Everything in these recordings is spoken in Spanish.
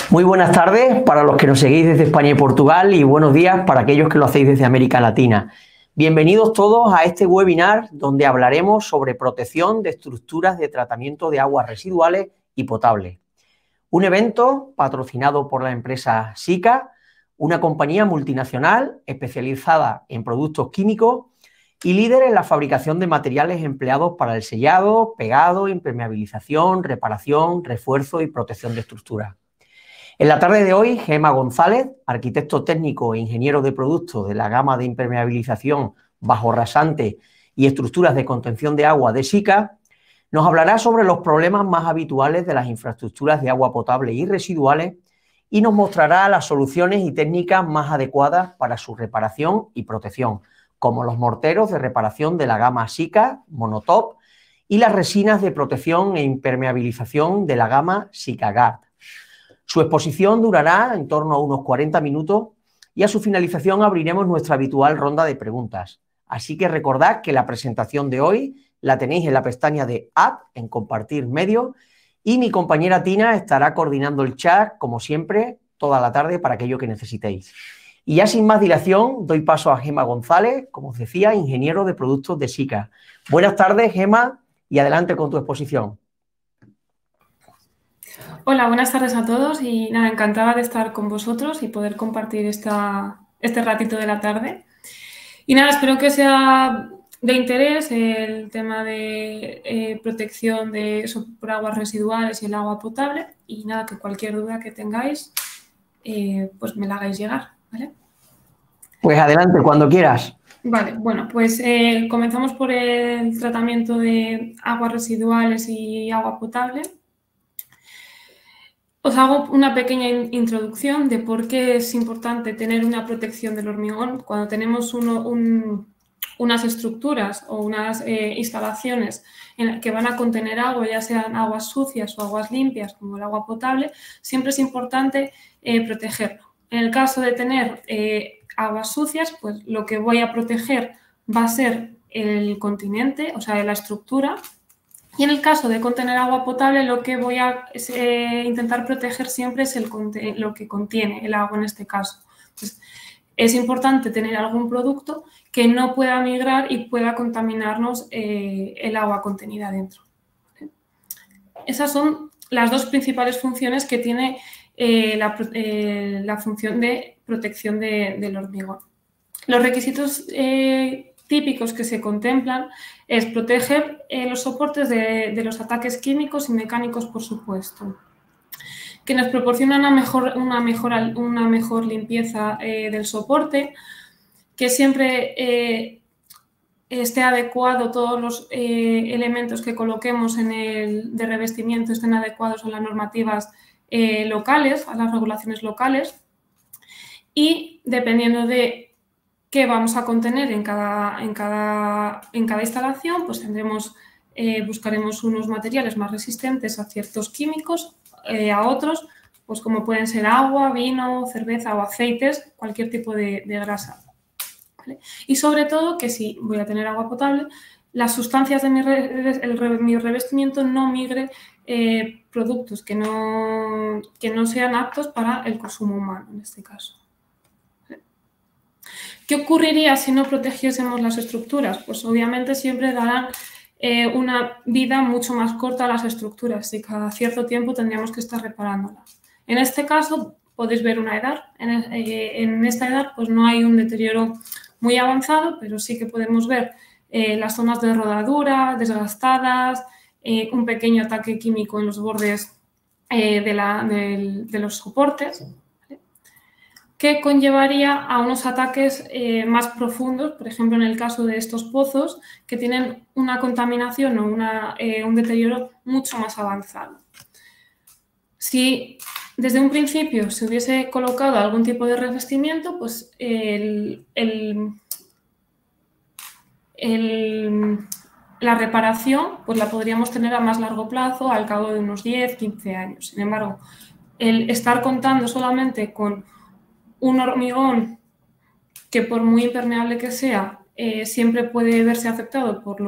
Muy buenas tardes para los que nos seguís desde España y Portugal y buenos días para aquellos que lo hacéis desde América Latina. Bienvenidos todos a este webinar donde hablaremos sobre protección de estructuras de tratamiento de aguas residuales y potables. Un evento patrocinado por la empresa Sika, una compañía multinacional especializada en productos químicos y líder en la fabricación de materiales empleados para el sellado, pegado, impermeabilización, reparación, refuerzo y protección de estructuras. En la tarde de hoy, Gemma González, arquitecto técnico e ingeniero de productos de la gama de impermeabilización bajo rasante y estructuras de contención de agua de Sika, nos hablará sobre los problemas más habituales de las infraestructuras de agua potable y residuales y nos mostrará las soluciones y técnicas más adecuadas para su reparación y protección, como los morteros de reparación de la gama Sika Monotop y las resinas de protección e impermeabilización de la gama Sika Guard. Su exposición durará en torno a unos 40 minutos y a su finalización abriremos nuestra habitual ronda de preguntas. Así que recordad que la presentación de hoy la tenéis en la pestaña de Add, en Compartir Medio, y mi compañera Tina estará coordinando el chat, como siempre, toda la tarde para aquello que necesitéis. Y ya sin más dilación, doy paso a Gemma González, como os decía, ingeniero de productos de Sika. Buenas tardes, Gemma, y adelante con tu exposición. Hola, buenas tardes a todos y nada, encantada de estar con vosotros y poder compartir este ratito de la tarde. Y nada, espero que sea de interés el tema de protección por aguas residuales y el agua potable y nada, que cualquier duda que tengáis, pues me la hagáis llegar, ¿vale? Pues adelante, cuando quieras. Vale, bueno, pues comenzamos por el tratamiento de aguas residuales y agua potable. Os hago una pequeña introducción de por qué es importante tener una protección del hormigón cuando tenemos unas estructuras o unas instalaciones que van a contener agua, ya sean aguas sucias o aguas limpias, como el agua potable. Siempre es importante protegerlo. En el caso de tener aguas sucias, pues lo que voy a proteger va a ser el continente, o sea, la estructura. Y en el caso de contener agua potable, lo que voy a intentar proteger siempre es lo que contiene el agua en este caso. Entonces, es importante tener algún producto que no pueda migrar y pueda contaminarnos el agua contenida dentro. Esas son las dos principales funciones que tiene la función de protección del hormigón. Los requisitos típicos que se contemplan es proteger los soportes de los ataques químicos y mecánicos, por supuesto, que nos proporciona una mejor limpieza del soporte, que siempre esté adecuado, todos los elementos que coloquemos de revestimiento estén adecuados a las normativas locales, a las regulaciones locales, y dependiendo de qué vamos a contener en cada instalación, pues buscaremos unos materiales más resistentes a ciertos químicos, a otros, pues como pueden ser agua, vino, cerveza o aceites, cualquier tipo de grasa. ¿Vale? Y sobre todo que si voy a tener agua potable, las sustancias de mi revestimiento no migre productos que no sean aptos para el consumo humano en este caso. ¿Qué ocurriría si no protegiésemos las estructuras? Pues obviamente siempre darán una vida mucho más corta a las estructuras y cada cierto tiempo tendríamos que estar reparándolas. En este caso podéis ver una edad. En esta edad pues no hay un deterioro muy avanzado, pero sí que podemos ver las zonas de rodadura desgastadas, un pequeño ataque químico en los bordes de los soportes, que conllevaría a unos ataques más profundos, por ejemplo, en el caso de estos pozos, que tienen una contaminación o un deterioro mucho más avanzado. Si desde un principio se hubiese colocado algún tipo de revestimiento, pues la reparación pues la podríamos tener a más largo plazo, al cabo de unos 10, 15 años. Sin embargo, el estar contando solamente con un hormigón que por muy impermeable que sea, siempre puede verse afectado por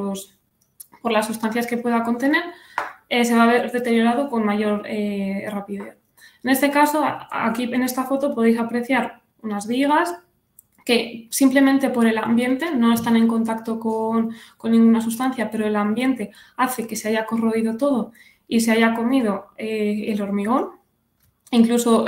las sustancias que pueda contener, se va a ver deteriorado con mayor rapidez. En este caso, aquí en esta foto podéis apreciar unas vigas que simplemente por el ambiente no están en contacto con ninguna sustancia, pero el ambiente hace que se haya corroído todo y se haya comido el hormigón. Incluso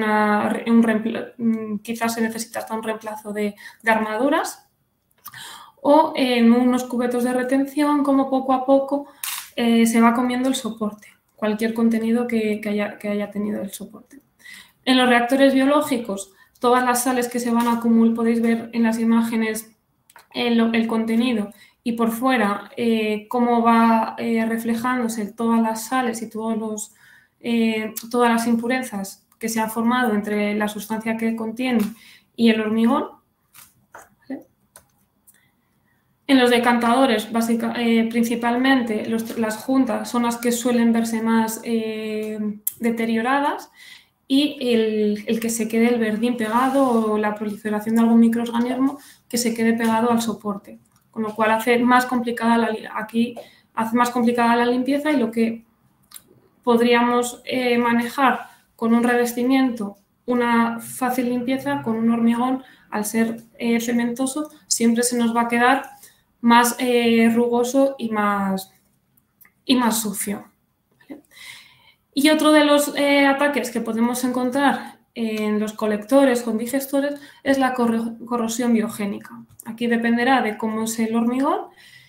quizás se necesita hasta un reemplazo de armaduras, o en unos cubetos de retención, como poco a poco se va comiendo el soporte, cualquier contenido que haya tenido el soporte. En los reactores biológicos, todas las sales que se van a acumular, podéis ver en las imágenes el contenido y por fuera cómo va reflejándose todas las sales y todas las impurezas que se han formado entre la sustancia que contiene y el hormigón. ¿Vale? En los decantadores, principalmente las juntas son las que suelen verse más deterioradas, y el que se quede el verdín pegado o la proliferación de algún microorganismo que se quede pegado al soporte, con lo cual hace más complicada la limpieza, y lo que podríamos manejar con un revestimiento, una fácil limpieza, con un hormigón, al ser cementoso, siempre se nos va a quedar más rugoso y más sucio. ¿Vale? Y otro de los ataques que podemos encontrar en los colectores con digestores es la corrosión biogénica. Aquí dependerá de cómo es el hormigón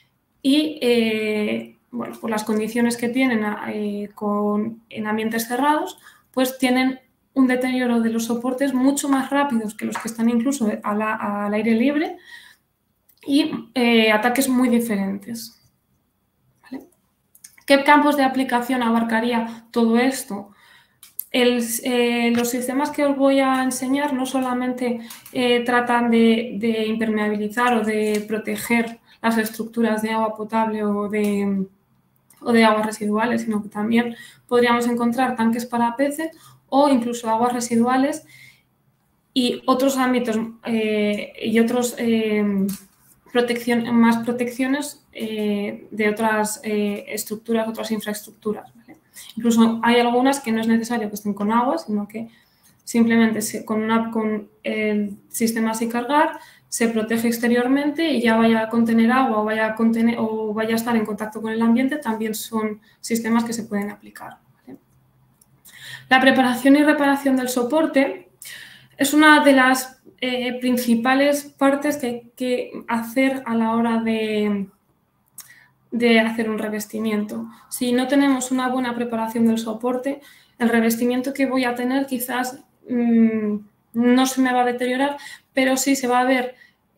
y bueno, por las condiciones que tienen en ambientes cerrados, pues tienen un deterioro de los soportes mucho más rápidos que los que están incluso al aire libre, y ataques muy diferentes. ¿Vale? ¿Qué campos de aplicación abarcaría todo esto? Los sistemas que os voy a enseñar no solamente tratan de impermeabilizar o de proteger las estructuras de agua potable o de aguas residuales, sino que también podríamos encontrar tanques para peces o incluso aguas residuales y otros ámbitos y otros más protecciones de otras estructuras, otras infraestructuras. ¿Vale? Incluso hay algunas que no es necesario que estén con agua, sino que simplemente con el sistema sin cargar se protege exteriormente, y ya vaya a contener agua o vaya a estar en contacto con el ambiente, también son sistemas que se pueden aplicar. ¿Vale? La preparación y reparación del soporte es una de las principales partes que hay que hacer a la hora de hacer un revestimiento. Si no tenemos una buena preparación del soporte, el revestimiento que voy a tener quizás no se me va a deteriorar, pero sí se va a ver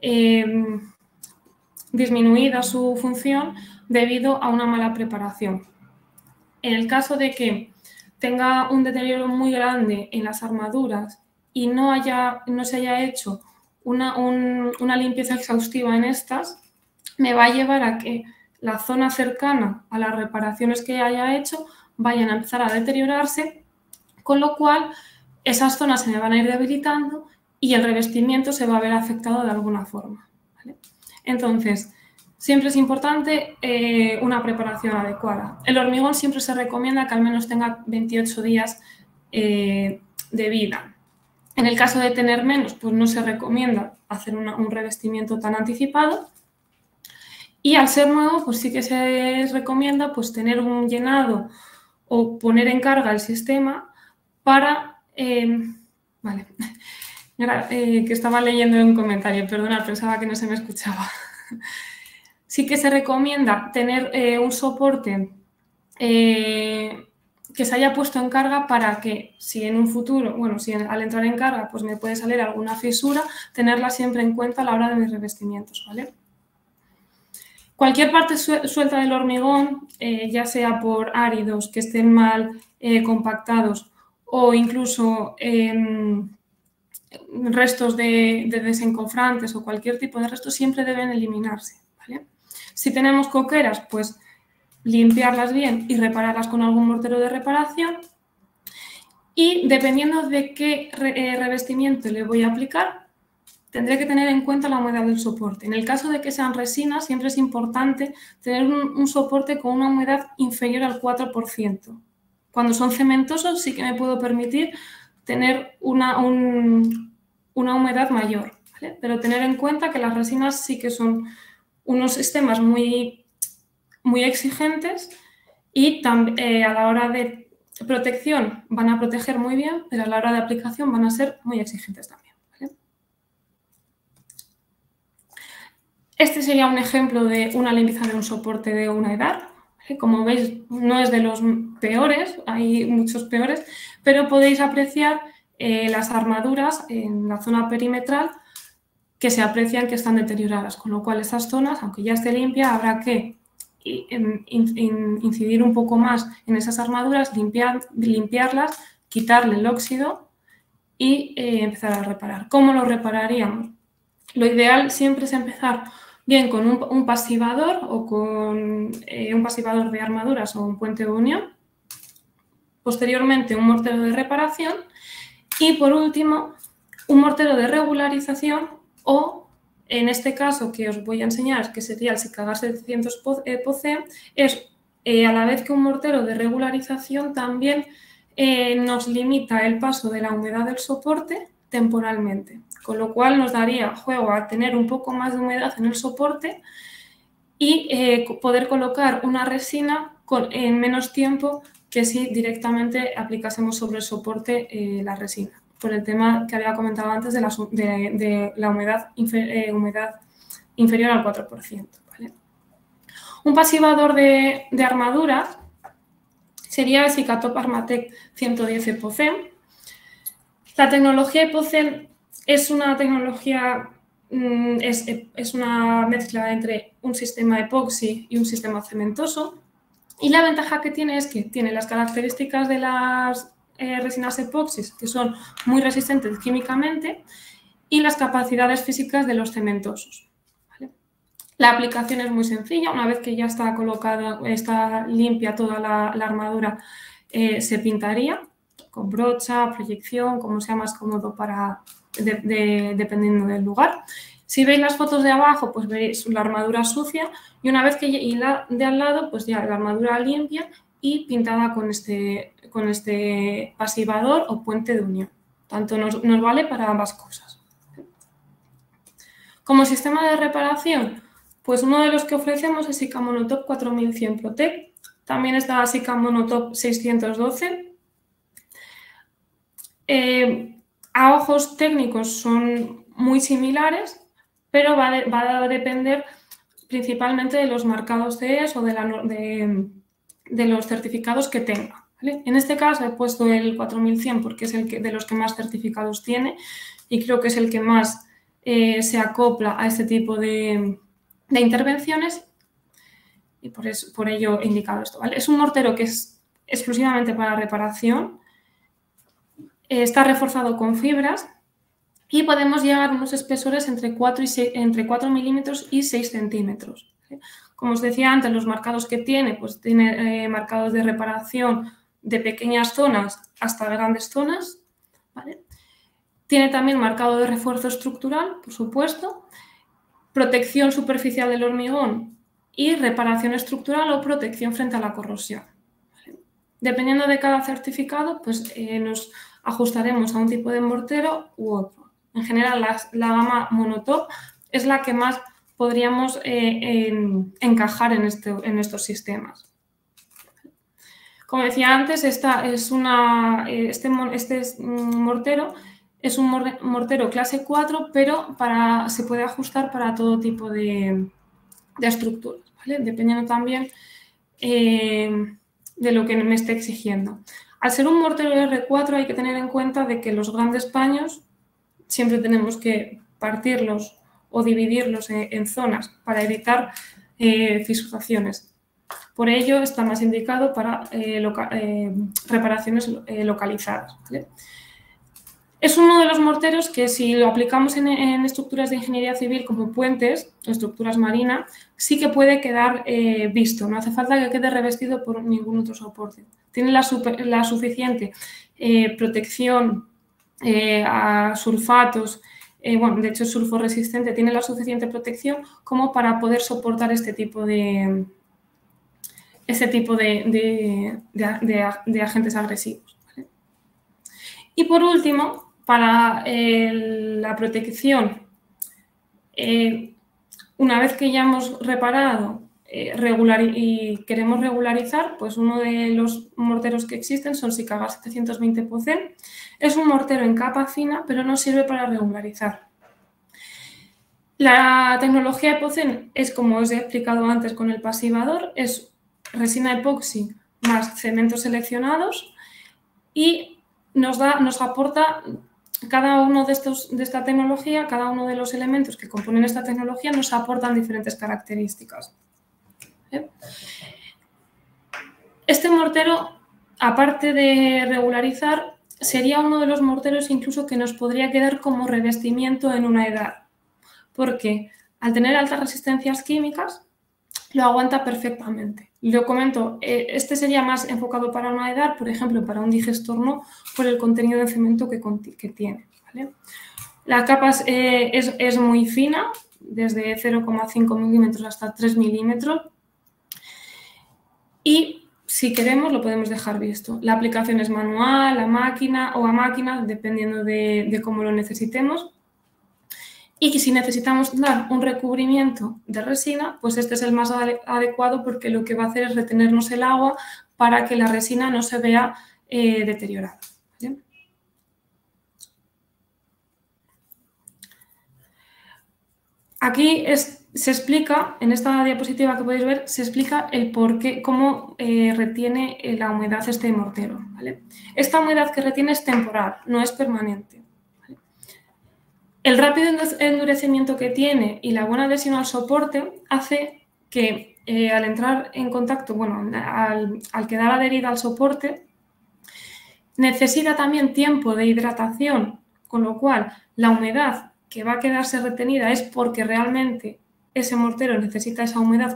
disminuida su función debido a una mala preparación. En el caso de que tenga un deterioro muy grande en las armaduras y no se haya hecho una limpieza exhaustiva en estas, me va a llevar a que la zona cercana a las reparaciones que haya hecho vayan a empezar a deteriorarse, con lo cual esas zonas se me van a ir debilitando y el revestimiento se va a ver afectado de alguna forma. ¿Vale? Entonces, siempre es importante una preparación adecuada. El hormigón siempre se recomienda que al menos tenga 28 días de vida. En el caso de tener menos, pues no se recomienda hacer un revestimiento tan anticipado. Y al ser nuevo, pues sí que se recomienda pues tener un llenado o poner en carga el sistema para... vale, que estaba leyendo un comentario, perdona, pensaba que no se me escuchaba. Sí que se recomienda tener un soporte que se haya puesto en carga para que si en un futuro, bueno, si al entrar en carga pues me puede salir alguna fisura, tenerla siempre en cuenta a la hora de mis revestimientos, ¿vale? Cualquier parte suelta del hormigón, ya sea por áridos que estén mal compactados o incluso restos de desencofrantes o cualquier tipo de restos, siempre deben eliminarse, ¿vale? Si tenemos coqueras, pues limpiarlas bien y repararlas con algún mortero de reparación. Y dependiendo de qué revestimiento le voy a aplicar, tendré que tener en cuenta la humedad del soporte. En el caso de que sean resinas, siempre es importante tener un soporte con una humedad inferior al 4%. Cuando son cementosos sí que me puedo permitir tener una humedad mayor, ¿vale? Pero tener en cuenta que las resinas sí que son unos sistemas muy exigentes y a la hora de protección van a proteger muy bien, pero a la hora de aplicación van a ser muy exigentes también, ¿vale? Este sería un ejemplo de una limpieza de un soporte de una edad. Como veis, no es de los peores, hay muchos peores, pero podéis apreciar las armaduras en la zona perimetral que se aprecian que están deterioradas, con lo cual esas zonas, aunque ya esté limpia, habrá que incidir un poco más en esas armaduras, limpiarlas, quitarle el óxido y empezar a reparar. ¿Cómo lo repararíamos? Lo ideal siempre es empezar bien con un pasivador o con un pasivador de armaduras o un puente de unión, posteriormente un mortero de reparación y por último un mortero de regularización o, en este caso que os voy a enseñar, que sería el Sicagar 700 POCE, es a la vez que un mortero de regularización también nos limita el paso de la humedad del soporte temporalmente, con lo cual nos daría juego a tener un poco más de humedad en el soporte y poder colocar una resina en menos tiempo que si directamente aplicásemos sobre el soporte la resina, por el tema que había comentado antes de la humedad inferior al 4%. ¿Vale? Un pasivador de armaduras sería el Sikatop Armatec 110 EPOCEN. La tecnología EPOCEN es una tecnología, es una mezcla entre un sistema epoxi y un sistema cementoso. Y la ventaja que tiene es que tiene las características de las resinas epoxis, que son muy resistentes químicamente, y las capacidades físicas de los cementosos. ¿Vale? La aplicación es muy sencilla. Una vez que ya está colocada, está limpia toda la armadura, se pintaría con brocha, proyección, como sea más cómodo dependiendo del lugar. Si veis las fotos de abajo, pues veréis la armadura sucia y una vez y la de al lado, pues ya la armadura limpia y pintada con este pasivador o puente de unión. Tanto nos vale para ambas cosas. Como sistema de reparación, pues uno de los que ofrecemos es Sika Monotop 4100 Protect. También está Sika Monotop 612. A ojos técnicos son muy similares, pero va a depender principalmente de los marcados CES o de los certificados que tenga. ¿Vale? En este caso he puesto el 4100 porque es de los que más certificados tiene y creo que es el que más se acopla a este tipo de intervenciones y por ello he indicado esto. ¿Vale? Es un mortero que es exclusivamente para reparación, está reforzado con fibras y podemos llegar a unos espesores entre 4 milímetros y 6 centímetros. Como os decía antes, los marcados que tiene, pues tiene marcados de reparación de pequeñas zonas hasta grandes zonas. ¿Vale? Tiene también marcado de refuerzo estructural, por supuesto, protección superficial del hormigón y reparación estructural o protección frente a la corrosión. ¿Vale? Dependiendo de cada certificado, pues nos ajustaremos a un tipo de mortero u otro. En general, la gama Monotop es la que más podríamos encajar en estos sistemas. Como decía antes, este mortero es un mortero clase 4, pero se puede ajustar para todo tipo de estructuras, ¿vale? Dependiendo también de lo que me esté exigiendo. Al ser un mortero R4 hay que tener en cuenta de que los grandes paños siempre tenemos que partirlos o dividirlos en zonas para evitar fisuraciones. Por ello está más indicado para reparaciones localizadas. ¿Vale? Es uno de los morteros que si lo aplicamos en estructuras de ingeniería civil como puentes o estructuras marinas, sí que puede quedar visto. No hace falta que quede revestido por ningún otro soporte. Tiene la suficiente protección a sulfatos, bueno, de hecho es sulforesistente, tiene la suficiente protección como para poder soportar este tipo de ese tipo de agentes agresivos, ¿vale? Y por último, para la protección, una vez que ya hemos reparado y queremos regularizar, pues uno de los morteros que existen son Sikaga 720 Pozen. Es un mortero en capa fina, pero no sirve para regularizar. La tecnología de Pozen es, como os he explicado antes con el pasivador, es resina epoxi más cementos seleccionados y nos aporta cada uno de esta tecnología, cada uno de los elementos que componen esta tecnología nos aportan diferentes características. Este mortero, aparte de regularizar, sería uno de los morteros incluso que nos podría quedar como revestimiento en una edad, porque al tener altas resistencias químicas lo aguanta perfectamente. Lo comento, este sería más enfocado para una edad, por ejemplo, para un digestor no, por el contenido de cemento que tiene, ¿vale? La capa es muy fina, desde 0,5 milímetros hasta 3 milímetros, y si queremos lo podemos dejar visto. La aplicación es manual, a máquina, dependiendo de cómo lo necesitemos. Y que si necesitamos dar un recubrimiento de resina, pues este es el más adecuado porque lo que va a hacer es retenernos el agua para que la resina no se vea deteriorada, ¿vale? Aquí se explica, en esta diapositiva que podéis ver, se explica el por qué, cómo retiene la humedad este mortero, ¿vale? Esta humedad que retiene es temporal, no es permanente. El rápido endurecimiento que tiene y la buena adhesión al soporte hace que al entrar en contacto, bueno, al quedar adherida al soporte, necesita también tiempo de hidratación, con lo cual la humedad que va a quedarse retenida es porque realmente ese mortero necesita esa humedad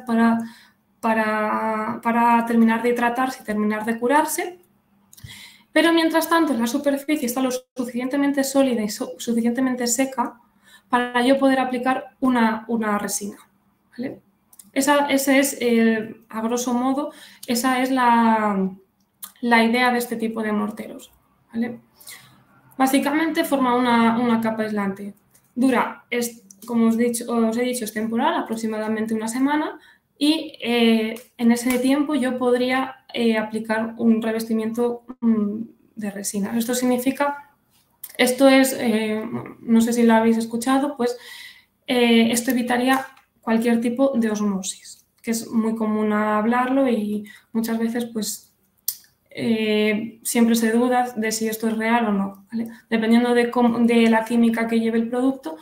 para terminar de hidratarse y terminar de curarse. Pero mientras tanto la superficie está lo suficientemente sólida y suficientemente seca para yo poder aplicar una resina, ¿vale? Ese es, a grosso modo, esa es la idea de este tipo de morteros, ¿vale? Básicamente forma una capa aislante. Dura, como os he dicho, es temporal, aproximadamente una semana, y en ese tiempo yo podría aplicar un revestimiento de resina. Esto significa, no sé si lo habéis escuchado, pues esto evitaría cualquier tipo de osmosis, que es muy común hablarlo y muchas veces pues siempre se duda de si esto es real o no, ¿vale? Dependiendo de la química que lleve el producto,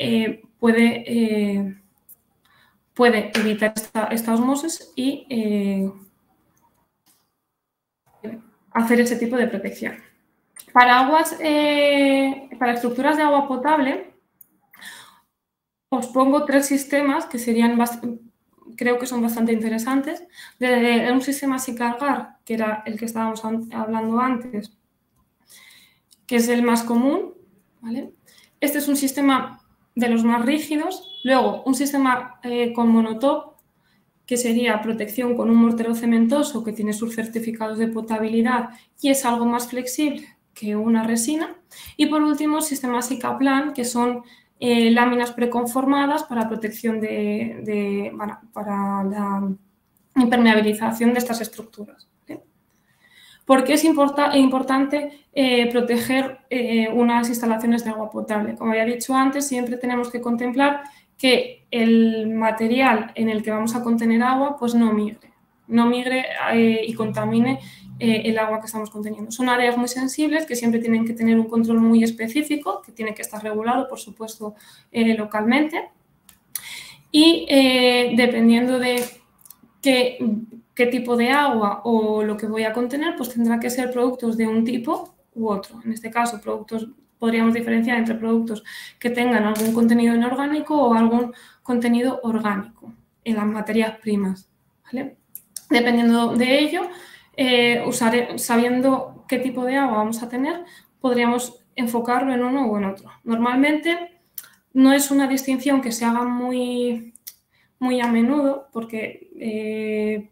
puede evitar esta osmosis y hacer ese tipo de protección. Para estructuras de agua potable, os pongo 3 sistemas que creo que son bastante interesantes. Desde un sistema sin cargar, que era el que estábamos hablando antes, que es el más común, ¿vale? Este es un sistema de los más rígidos. Luego, un sistema con monotop, que sería protección con un mortero cementoso que tiene sus certificados de potabilidad y es algo más flexible que una resina. Y por último, sistemas Sikaplan, que son láminas preconformadas para protección para la impermeabilización de estas estructuras. ¿Por qué es importante proteger unas instalaciones de agua potable? Como había dicho antes, siempre tenemos que contemplar que el material en el que vamos a contener agua pues no migre y contamine el agua que estamos conteniendo. Son áreas muy sensibles que siempre tienen que tener un control muy específico, que tiene que estar regulado, por supuesto, localmente. Y dependiendo de qué tipo de agua o lo que voy a contener, pues tendrá que ser productos de un tipo u otro. En este caso, podríamos diferenciar entre productos que tengan algún contenido inorgánico o algún contenido orgánico en las materias primas, ¿vale? Dependiendo de ello, sabiendo qué tipo de agua vamos a tener, podríamos enfocarlo en uno o en otro. Normalmente no es una distinción que se haga muy a menudo porque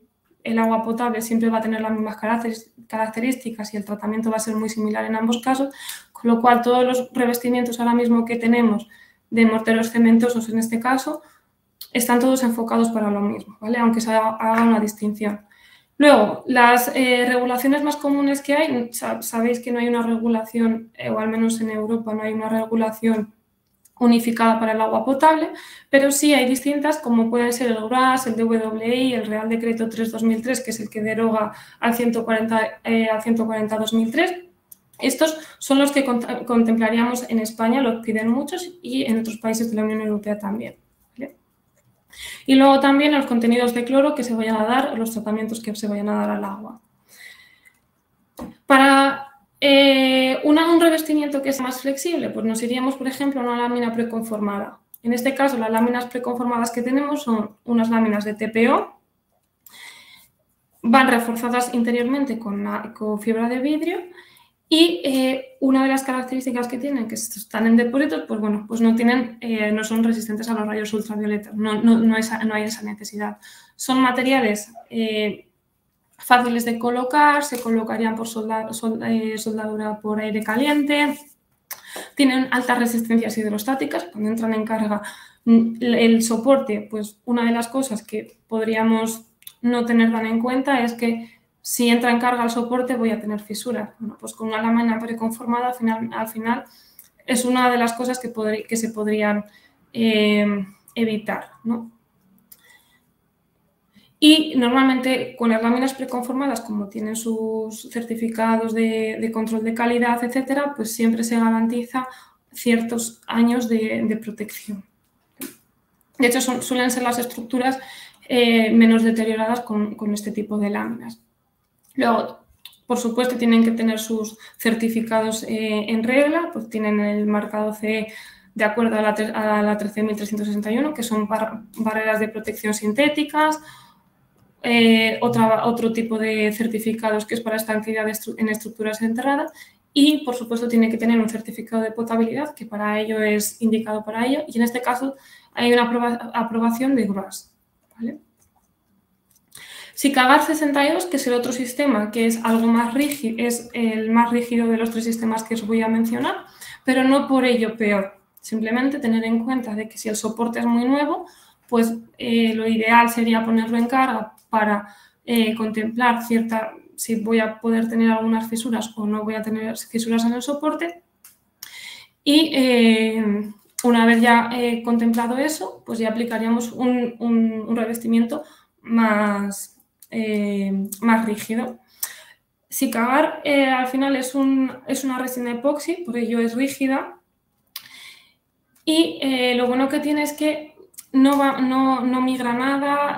el agua potable siempre va a tener las mismas características y el tratamiento va a ser muy similar en ambos casos, con lo cual todos los revestimientos ahora mismo que tenemos de morteros cementosos en este caso están todos enfocados para lo mismo, ¿vale? Aunque se haga una distinción. Luego, las regulaciones más comunes que hay, sabéis que no hay una regulación, o al menos en Europa no hay una regulación unificada para el agua potable, pero sí hay distintas, como pueden ser el GRAS, el DWI, el Real Decreto 3/2003, que es el que deroga al 140/2003. Estos son los que contemplaríamos en España, los piden muchos, y en otros países de la Unión Europea también, ¿vale? Y luego también los contenidos de cloro que se vayan a dar, los tratamientos que se vayan a dar al agua. Para un revestimiento que es más flexible, pues nos iríamos, por ejemplo, a una lámina preconformada. En este caso, las láminas preconformadas que tenemos son unas láminas de TPO, van reforzadas interiormente con fibra de vidrio y una de las características que tienen, que están en depósitos, pues bueno, pues no son resistentes a los rayos ultravioletas, no hay esa necesidad. Son materiales fáciles de colocar, se colocarían por soldadura por aire caliente, tienen altas resistencias hidrostáticas, cuando entran en carga el soporte, pues una de las cosas que podríamos no tener tan en cuenta es que si entra en carga el soporte voy a tener fisuras. Bueno, pues con una lámina preconformada al final es una de las cosas que se podrían evitar, ¿no? Y normalmente con las láminas preconformadas, como tienen sus certificados de control de calidad, etcétera, pues siempre se garantiza ciertos años de protección. De hecho, suelen ser las estructuras menos deterioradas con este tipo de láminas. Luego, por supuesto, tienen que tener sus certificados en regla, pues tienen el marcado CE de acuerdo a la 13.361, que son barreras de protección sintéticas. Otro tipo de certificados que es para estanqueidad en estructuras enterradas y, por supuesto, tiene que tener un certificado de potabilidad que para ello es indicado para ello y en este caso hay una aprobación de GRAS, ¿vale? SICAGAR 62, que es el otro sistema que es algo más rígido, es el más rígido de los tres sistemas que os voy a mencionar, pero no por ello peor. Simplemente tener en cuenta de que si el soporte es muy nuevo, pues lo ideal sería ponerlo en carga para contemplar si voy a poder tener algunas fisuras o no voy a tener fisuras en el soporte. Y una vez ya contemplado eso, pues ya aplicaríamos un revestimiento más rígido. SICAGAR al final es una resina epoxi, por ello es rígida. Y lo bueno que tiene es que no migra nada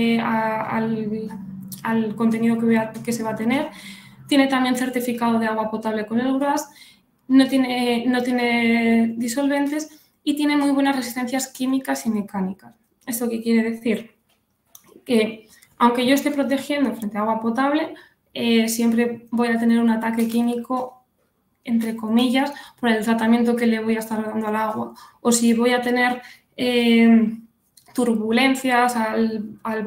al contenido que se va a tener. Tiene también certificado de agua potable con el GRAS, no tiene disolventes y tiene muy buenas resistencias químicas y mecánicas. ¿Esto qué quiere decir? Que aunque yo esté protegiendo frente a agua potable, siempre voy a tener un ataque químico, entre comillas, por el tratamiento que le voy a estar dando al agua. O si voy a tener turbulencias al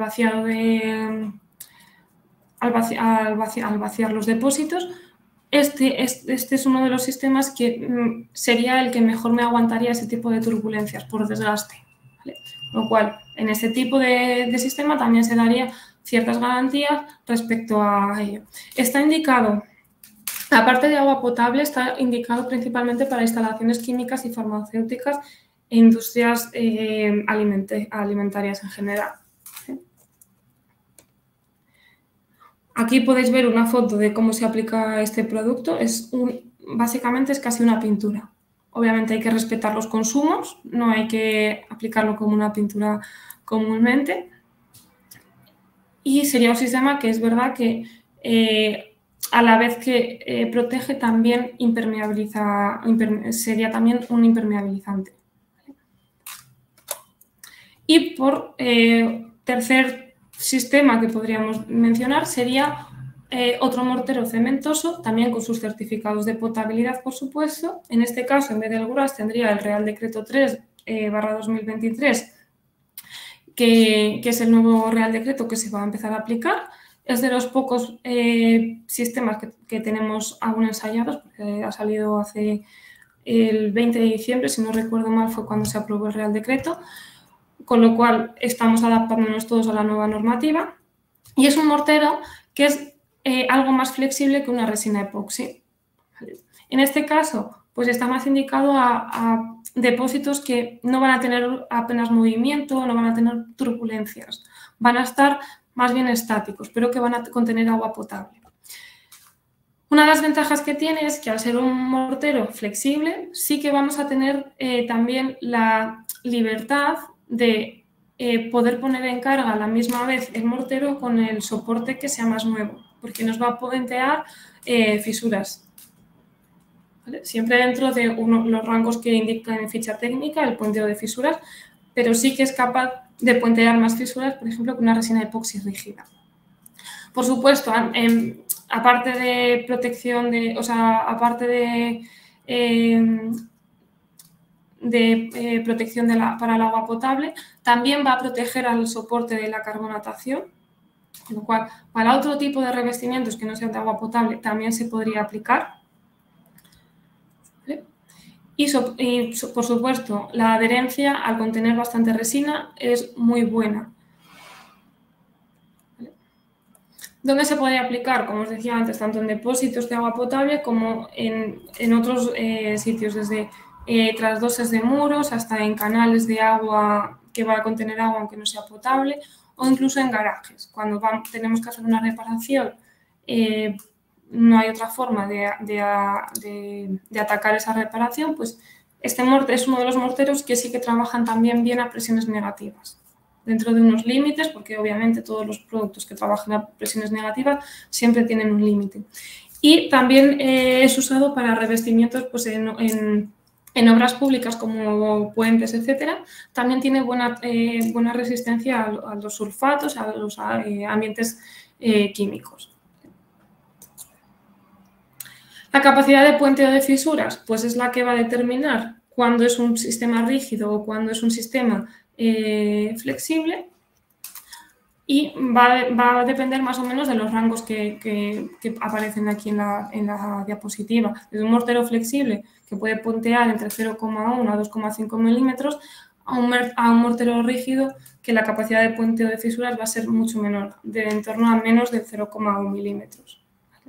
vaciar los depósitos, este es uno de los sistemas que sería el que mejor me aguantaría ese tipo de turbulencias por desgaste, ¿vale? Lo cual, en este tipo de sistema también se daría ciertas garantías respecto a ello. Está indicado, aparte de agua potable, está indicado principalmente para instalaciones químicas y farmacéuticas e industrias alimentarias en general. Aquí podéis ver una foto de cómo se aplica este producto. Básicamente es casi una pintura. Obviamente hay que respetar los consumos, no hay que aplicarlo como una pintura comúnmente. Y sería un sistema que es verdad que a la vez que protege también impermeabiliza, sería también un impermeabilizante. Y por tercer sistema que podríamos mencionar sería otro mortero cementoso, también con sus certificados de potabilidad, por supuesto. En este caso, en vez del GRAS, tendría el Real Decreto 3/2023, que es el nuevo Real Decreto que se va a empezar a aplicar, Es de los pocos sistemas que tenemos aún ensayados, porque ha salido hace el 20 de diciembre, si no recuerdo mal, fue cuando se aprobó el Real Decreto, con lo cual estamos adaptándonos todos a la nueva normativa. Y es un mortero que es algo más flexible que una resina epoxi. En este caso, pues está más indicado a depósitos que no van a tener apenas movimiento, no van a tener turbulencias, van a estar más bien estáticos, pero que van a contener agua potable. Una de las ventajas que tiene es que al ser un mortero flexible, sí que vamos a tener también la libertad de poder poner en carga a la misma vez el mortero con el soporte que sea más nuevo, porque nos va a puentear fisuras. ¿Vale? Siempre dentro de los rangos que indican en ficha técnica el puenteo de fisuras, pero sí que es capaz de puentear más fisuras, por ejemplo, que una resina epoxi rígida. Por supuesto, aparte de protección, aparte de protección para el agua potable, también va a proteger al soporte de la carbonatación, con lo cual, para otro tipo de revestimientos que no sean de agua potable, también se podría aplicar. Y, por supuesto, la adherencia, al contener bastante resina, es muy buena. ¿Vale? ¿Dónde se podría aplicar? Como os decía antes, tanto en depósitos de agua potable como en otros sitios, desde trasdoses de muros hasta en canales de agua que va a contener agua aunque no sea potable, o incluso en garajes. Cuando tenemos que hacer una reparación, no hay otra forma de atacar esa reparación, pues este mortero es uno de los morteros que sí que trabajan también bien a presiones negativas, dentro de unos límites, porque obviamente todos los productos que trabajan a presiones negativas siempre tienen un límite. Y también es usado para revestimientos pues, en obras públicas como puentes, etcétera. También tiene buena resistencia a los sulfatos, a los ambientes químicos. La capacidad de puenteo de fisuras, pues es la que va a determinar cuándo es un sistema rígido o cuándo es un sistema flexible, y va a depender más o menos de los rangos que aparecen aquí en la diapositiva. Desde un mortero flexible que puede puentear entre 0,1 a 2,5 milímetros a un mortero rígido que la capacidad de puenteo de fisuras va a ser mucho menor, de en torno a menos de 0,1 milímetros.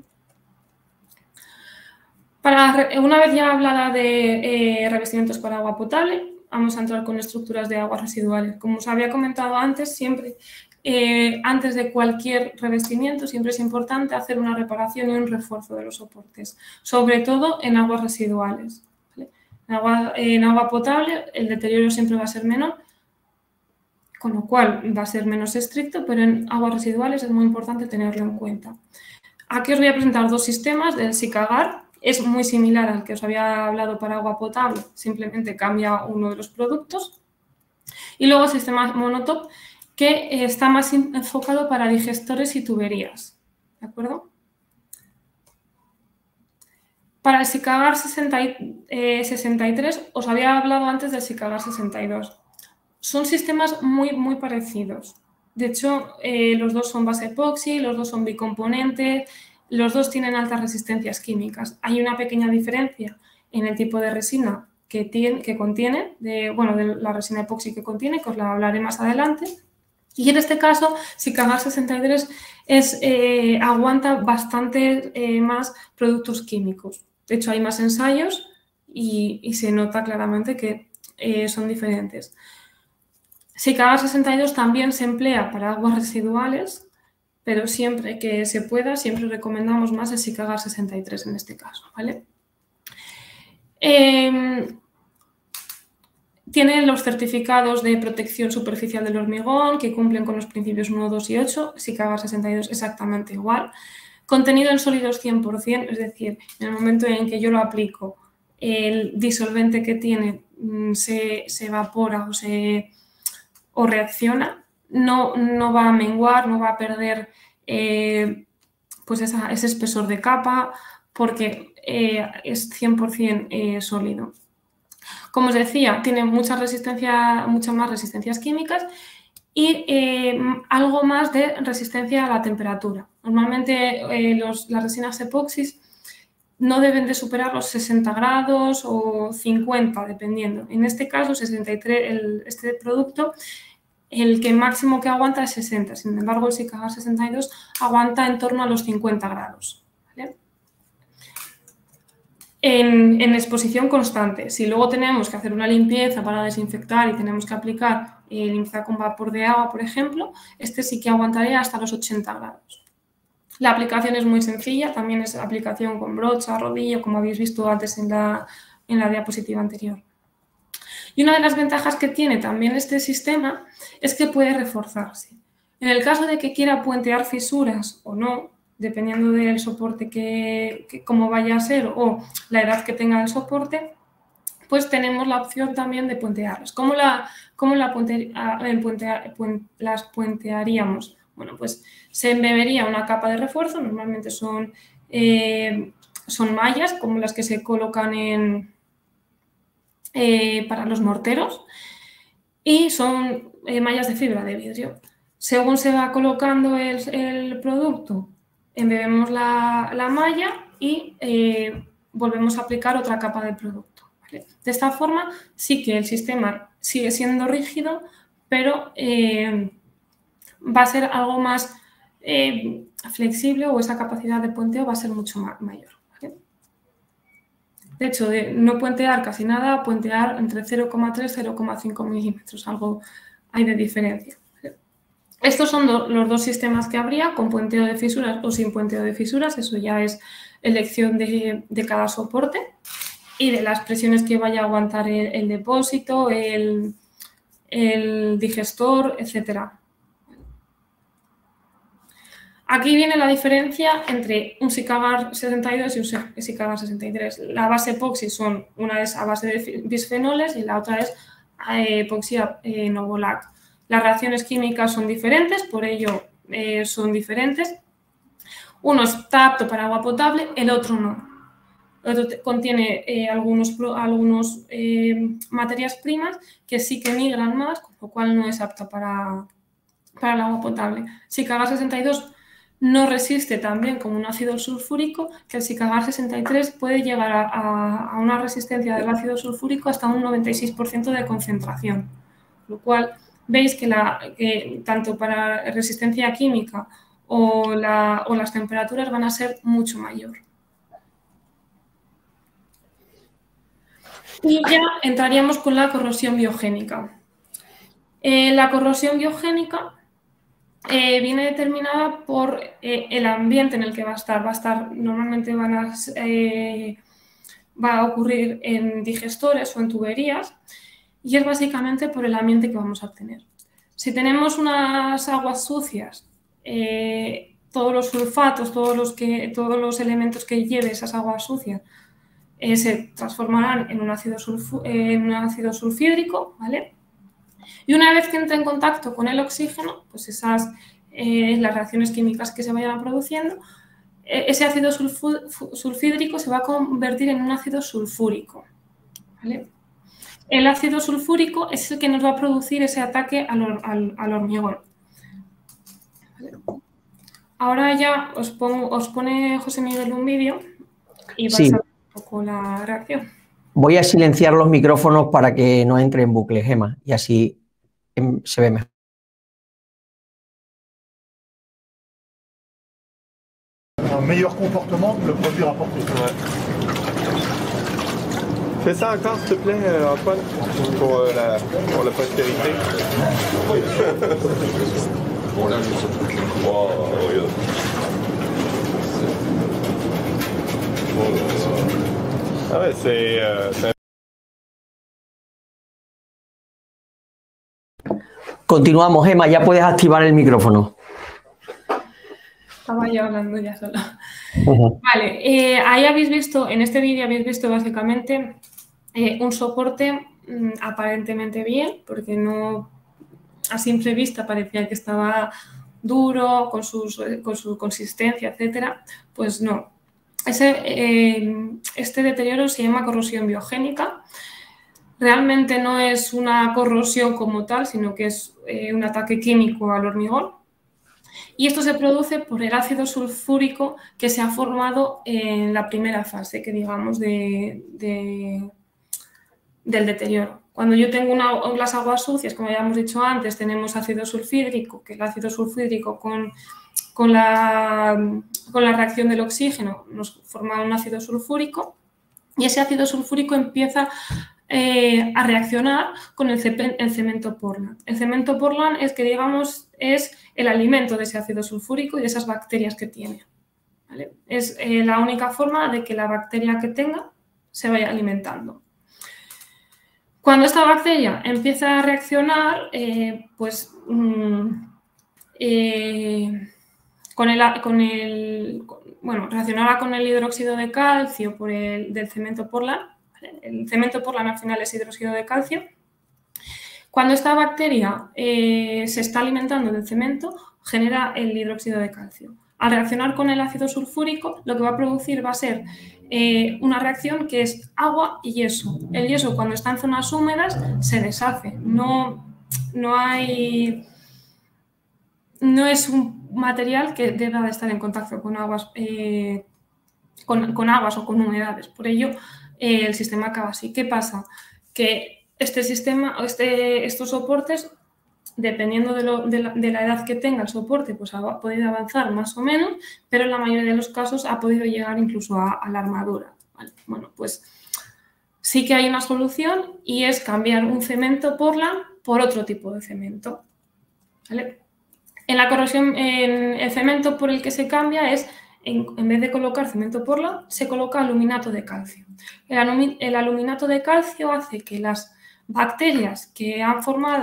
Una vez ya hablada de revestimientos para agua potable, vamos a entrar con estructuras de aguas residuales. Como os había comentado antes, siempre, antes de cualquier revestimiento, siempre es importante hacer una reparación y un refuerzo de los soportes, sobre todo en aguas residuales. ¿Vale? En agua potable el deterioro siempre va a ser menor, con lo cual va a ser menos estricto, pero en aguas residuales es muy importante tenerlo en cuenta. Aquí os voy a presentar dos sistemas del Sicagar. Es muy similar al que os había hablado para agua potable, simplemente cambia uno de los productos. Y luego el sistema Monotop, que está más enfocado para digestores y tuberías. ¿De acuerdo? Para el Sicagar 63 os había hablado antes del Sicagar 62. Son sistemas muy, muy parecidos. De hecho, los dos son base epoxi, los dos son bicomponentes. Los dos tienen altas resistencias químicas. Hay una pequeña diferencia en el tipo de resina que contiene, de la resina epoxi que contiene, que os la hablaré más adelante. Y en este caso, Sicagar 63 aguanta bastante más productos químicos. De hecho, hay más ensayos y se nota claramente que son diferentes. Sicagar 62 también se emplea para aguas residuales, pero siempre que se pueda, siempre recomendamos más el Sicagar 63 en este caso, ¿vale? Tienen los certificados de protección superficial del hormigón que cumplen con los principios 1, 2 y 8, Sicagar 62 exactamente igual. Contenido en sólidos 100%, es decir, en el momento en que yo lo aplico, el disolvente que tiene se evapora o reacciona. No va a menguar, no va a perder pues ese espesor de capa, porque es 100% sólido. Como os decía, tiene muchas más resistencias químicas y algo más de resistencia a la temperatura. Normalmente las resinas epoxis no deben de superar los 60 grados o 50, dependiendo. En este caso, 63, este producto, el que máximo que aguanta es 60. Sin embargo, el Sikagar 62 aguanta en torno a los 50 grados. ¿Vale? En exposición constante. Si luego tenemos que hacer una limpieza para desinfectar y tenemos que aplicar limpieza con vapor de agua, por ejemplo, este sí que aguantaría hasta los 80 grados. La aplicación es muy sencilla, también es aplicación con brocha, rodillo, como habéis visto antes en la diapositiva anterior. Y una de las ventajas que tiene también este sistema es que puede reforzarse. En el caso de que quiera puentear fisuras o no, dependiendo del soporte cómo vaya a ser o la edad que tenga el soporte, pues tenemos la opción también de puentearlas. ¿Cómo las puentearíamos? Bueno, pues se embebería una capa de refuerzo, normalmente son mallas como las que se colocan para los morteros y son mallas de fibra de vidrio. Según se va colocando el producto, embebemos la malla y volvemos a aplicar otra capa de producto. ¿Vale? De esta forma sí que el sistema sigue siendo rígido, pero va a ser algo más flexible o esa capacidad de puenteo va a ser mucho mayor. ¿Vale? De hecho, de no puentear casi nada, puentear entre 0,3 y 0,5 milímetros, algo hay de diferencia. Estos son los dos sistemas que habría, con puenteo de fisuras o sin puenteo de fisuras, eso ya es elección de cada soporte y de las presiones que vaya a aguantar el depósito, el digestor, etc. Aquí viene la diferencia entre un Sikagar 62 y un Sikagar 63. La base epoxi una es a base de bisfenoles y la otra es epoxia Novolac. Las reacciones químicas son diferentes, por ello son diferentes. Uno está apto para agua potable, el otro no. El otro contiene algunos materias primas que sí que migran más, con lo cual no es apta para el agua potable. Sikagar 62 no resiste tan bien como un ácido sulfúrico, que el Sikagar 63 puede llegar a una resistencia del ácido sulfúrico hasta un 96% de concentración, lo cual veis que tanto para resistencia química o las temperaturas van a ser mucho mayor. Y ya entraríamos con la corrosión biogénica. La corrosión biogénica viene determinada por el ambiente en el que va a estar. Normalmente va a ocurrir en digestores o en tuberías y es básicamente por el ambiente que vamos a obtener. Si tenemos unas aguas sucias, todos los sulfatos, todos los elementos que lleve esas aguas sucias se transformarán en un ácido sulfídrico, ¿vale? Y una vez que entra en contacto con el oxígeno, pues las reacciones químicas que se vayan produciendo, ese ácido sulfídrico se va a convertir en un ácido sulfúrico, ¿vale? El ácido sulfúrico es el que nos va a producir ese ataque al hormigón. ¿Vale? Ahora ya os pone José Miguel un vídeo y vais a ver un poco la reacción. Voy a silenciar los micrófonos para que no entre en bucle, Gemma, y así se ve mejor. Un meilleur comportement que le produit rapporté. Ouais. Fais ça encore, s'il te plaît, Antoine, pour la postérité. Bon, là, je sais. Oh, regarde. Ah ouais, c'est Continuamos, Gemma, ya puedes activar el micrófono. Estaba yo hablando ya sola. Vale, ahí habéis visto, en este vídeo habéis visto básicamente un soporte aparentemente bien, porque no a simple vista parecía que estaba duro, con su consistencia, etcétera. Pues no. Este deterioro se llama corrosión biogénica. Realmente no es una corrosión como tal, sino que es un ataque químico al hormigón. Y esto se produce por el ácido sulfúrico que se ha formado en la primera fase, que digamos, del deterioro. Cuando yo tengo las aguas sucias, como ya hemos dicho antes, tenemos ácido sulfúrico, que el ácido sulfúrico con la reacción del oxígeno nos forma un ácido sulfúrico, y ese ácido sulfúrico empieza a reaccionar con el cemento Portland. El cemento Portland es que, digamos, es el alimento de ese ácido sulfúrico y de esas bacterias que tiene, ¿vale? Es la única forma de que la bacteria que tenga se vaya alimentando. Cuando esta bacteria empieza a reaccionar, reaccionará con el hidróxido de calcio del cemento Portland. El cemento Portland al final es hidróxido de calcio. Cuando esta bacteria se está alimentando del cemento, genera el hidróxido de calcio. Al reaccionar con el ácido sulfúrico, lo que va a producir va a ser una reacción que es agua y yeso. El yeso, cuando está en zonas húmedas, se deshace. No es un material que deba de estar en contacto con aguas, con aguas o con humedades. Por ello, el sistema acaba así. ¿Qué pasa? Que estos soportes, dependiendo de la edad que tenga el soporte, pues ha podido avanzar más o menos, pero en la mayoría de los casos ha podido llegar incluso a la armadura, ¿vale? Bueno, pues sí que hay una solución, y es cambiar un cemento Portland por otro tipo de cemento, ¿vale? En la corrosión, el cemento por el que se cambia es, en vez de colocar cemento Portland, se coloca aluminato de calcio. El aluminato de calcio hace que las bacterias que han formado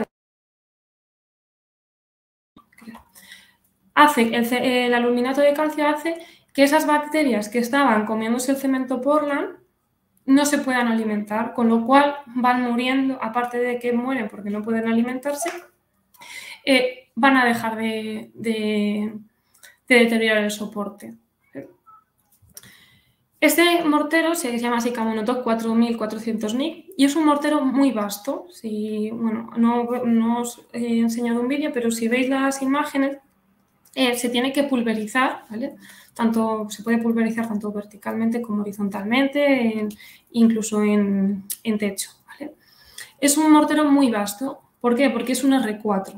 el aluminato de calcio hace que esas bacterias que estaban comiéndose el cemento Portland no se puedan alimentar, con lo cual van muriendo, aparte de que mueren porque no pueden alimentarse, van a dejar de deteriorar el soporte. Este mortero se llama así Camonotop 4400 NIC y es un mortero muy vasto. No os he enseñado un vídeo, pero si veis las imágenes, se tiene que pulverizar, ¿vale? Se puede pulverizar tanto verticalmente como horizontalmente, incluso en techo, ¿vale? Es un mortero muy vasto. ¿Por qué? Porque es un R4.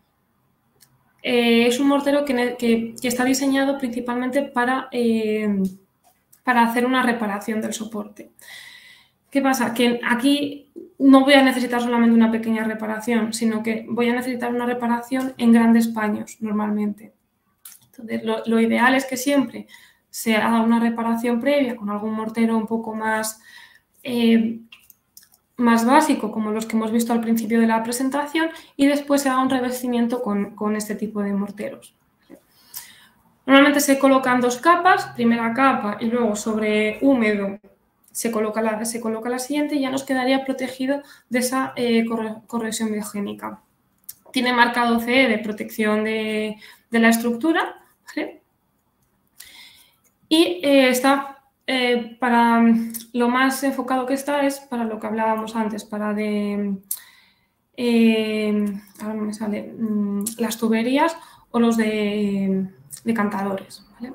Es un mortero que está diseñado principalmente para hacer una reparación del soporte. ¿Qué pasa? Que aquí no voy a necesitar solamente una pequeña reparación, sino que voy a necesitar una reparación en grandes paños normalmente. Entonces, lo ideal es que siempre se haga una reparación previa con algún mortero un poco más básico, como los que hemos visto al principio de la presentación, y después se haga un revestimiento con este tipo de morteros. Normalmente se colocan dos capas, primera capa y luego sobre húmedo se coloca la siguiente, y ya nos quedaría protegido de esa corrosión biogénica. Tiene marcado CE de protección de la estructura, ¿vale? Y está para lo más enfocado que está es para lo que hablábamos antes, para ahora no me sale, las tuberías o los de cantadores, ¿vale?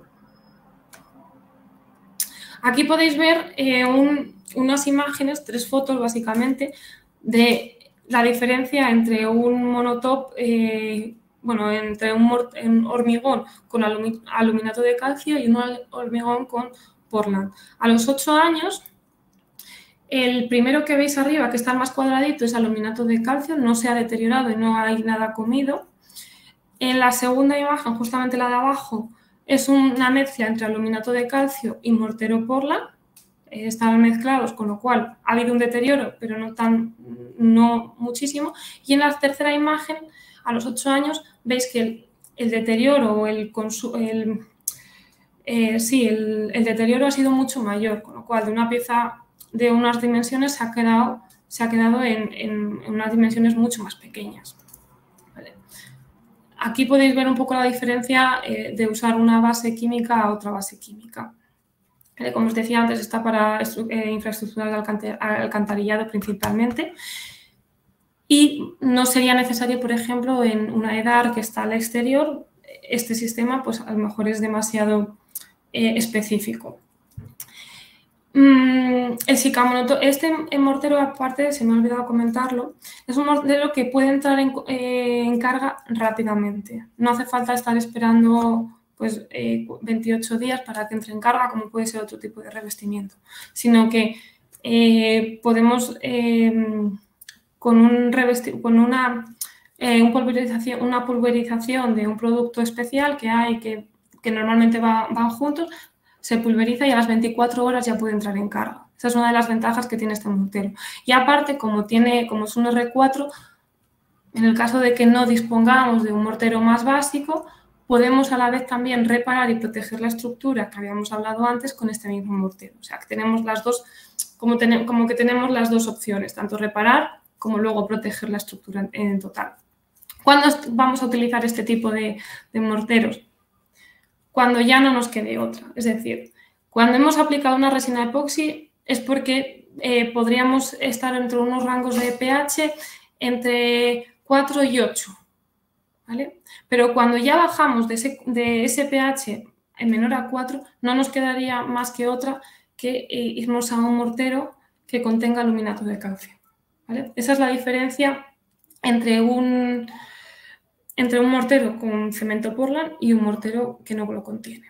Aquí podéis ver unas imágenes, 3 fotos básicamente, de la diferencia entre un monotop, entre un hormigón con aluminato de calcio y un hormigón con Portland. A los 8 años, el primero que veis arriba, que está más cuadradito, es aluminato de calcio, no se ha deteriorado y no hay nada comido. En la segunda imagen, justamente la de abajo, es una mezcla entre aluminato de calcio y mortero Portland. Estaban mezclados, con lo cual ha habido un deterioro, pero no muchísimo. Y en la tercera imagen, a los 8 años, veis que el deterioro o el deterioro ha sido mucho mayor, con lo cual de una pieza de unas dimensiones se ha quedado en unas dimensiones mucho más pequeñas. ¿Vale? Aquí podéis ver un poco la diferencia de usar una base química a otra base química. Como os decía antes, está para infraestructuras de alcantarillado principalmente. Y no sería necesario, por ejemplo, en una EDAR que está al exterior, este sistema pues a lo mejor es demasiado específico. El Shikamoto, este mortero, aparte, se me ha olvidado comentarlo, es un mortero que puede entrar en carga rápidamente. No hace falta estar esperando pues, 28 días para que entre en carga, como puede ser otro tipo de revestimiento, sino que podemos, con una pulverización de un producto especial que hay, que normalmente van juntos, se pulveriza y a las 24 horas ya puede entrar en carga. Esa es una de las ventajas que tiene este mortero. Y aparte, como es un R4, en el caso de que no dispongamos de un mortero más básico, podemos a la vez también reparar y proteger la estructura que habíamos hablado antes con este mismo mortero. O sea, que tenemos las dos, como que tenemos las dos opciones, tanto reparar como luego proteger la estructura en total. ¿Cuándo vamos a utilizar este tipo de morteros? Cuando ya no nos quede otra. Es decir, cuando hemos aplicado una resina epoxi es porque podríamos estar entre unos rangos de pH entre 4 y 8. ¿Vale? Pero cuando ya bajamos de ese pH en menor a 4, no nos quedaría más que otra que irnos a un mortero que contenga aluminato de calcio. ¿Vale? Esa es la diferencia entre un mortero con cemento Portland y un mortero que no lo contiene.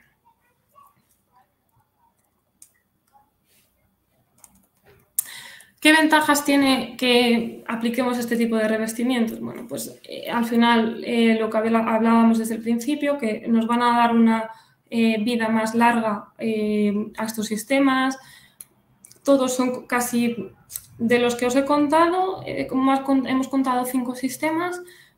¿Qué ventajas tiene que apliquemos este tipo de revestimientos? Bueno, pues al final lo que hablábamos desde el principio, que nos van a dar una vida más larga a estos sistemas. Todos son casi, de los que os he contado, hemos contado 5 sistemas.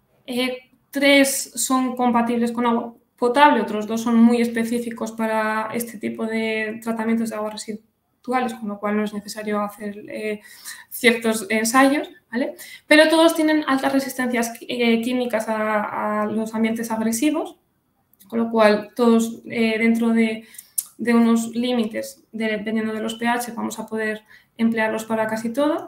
3 son compatibles con agua potable, otros 2 son muy específicos para este tipo de tratamientos de aguas residuales, con lo cual no es necesario hacer ciertos ensayos, ¿vale? Pero todos tienen altas resistencias químicas a los ambientes agresivos, con lo cual todos dentro de unos límites, dependiendo de los pH, vamos a poder emplearlos para casi todo.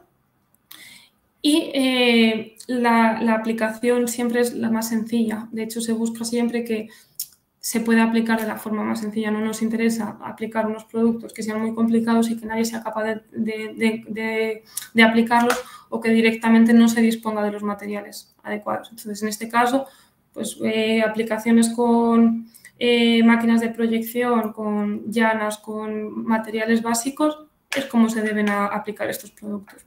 Y la aplicación siempre es la más sencilla. De hecho, se busca siempre que se pueda aplicar de la forma más sencilla. No nos interesa aplicar unos productos que sean muy complicados y que nadie sea capaz de aplicarlos o que directamente no se disponga de los materiales adecuados. Entonces, en este caso, pues aplicaciones con máquinas de proyección, con llanas, con materiales básicos, es como se deben aplicar estos productos.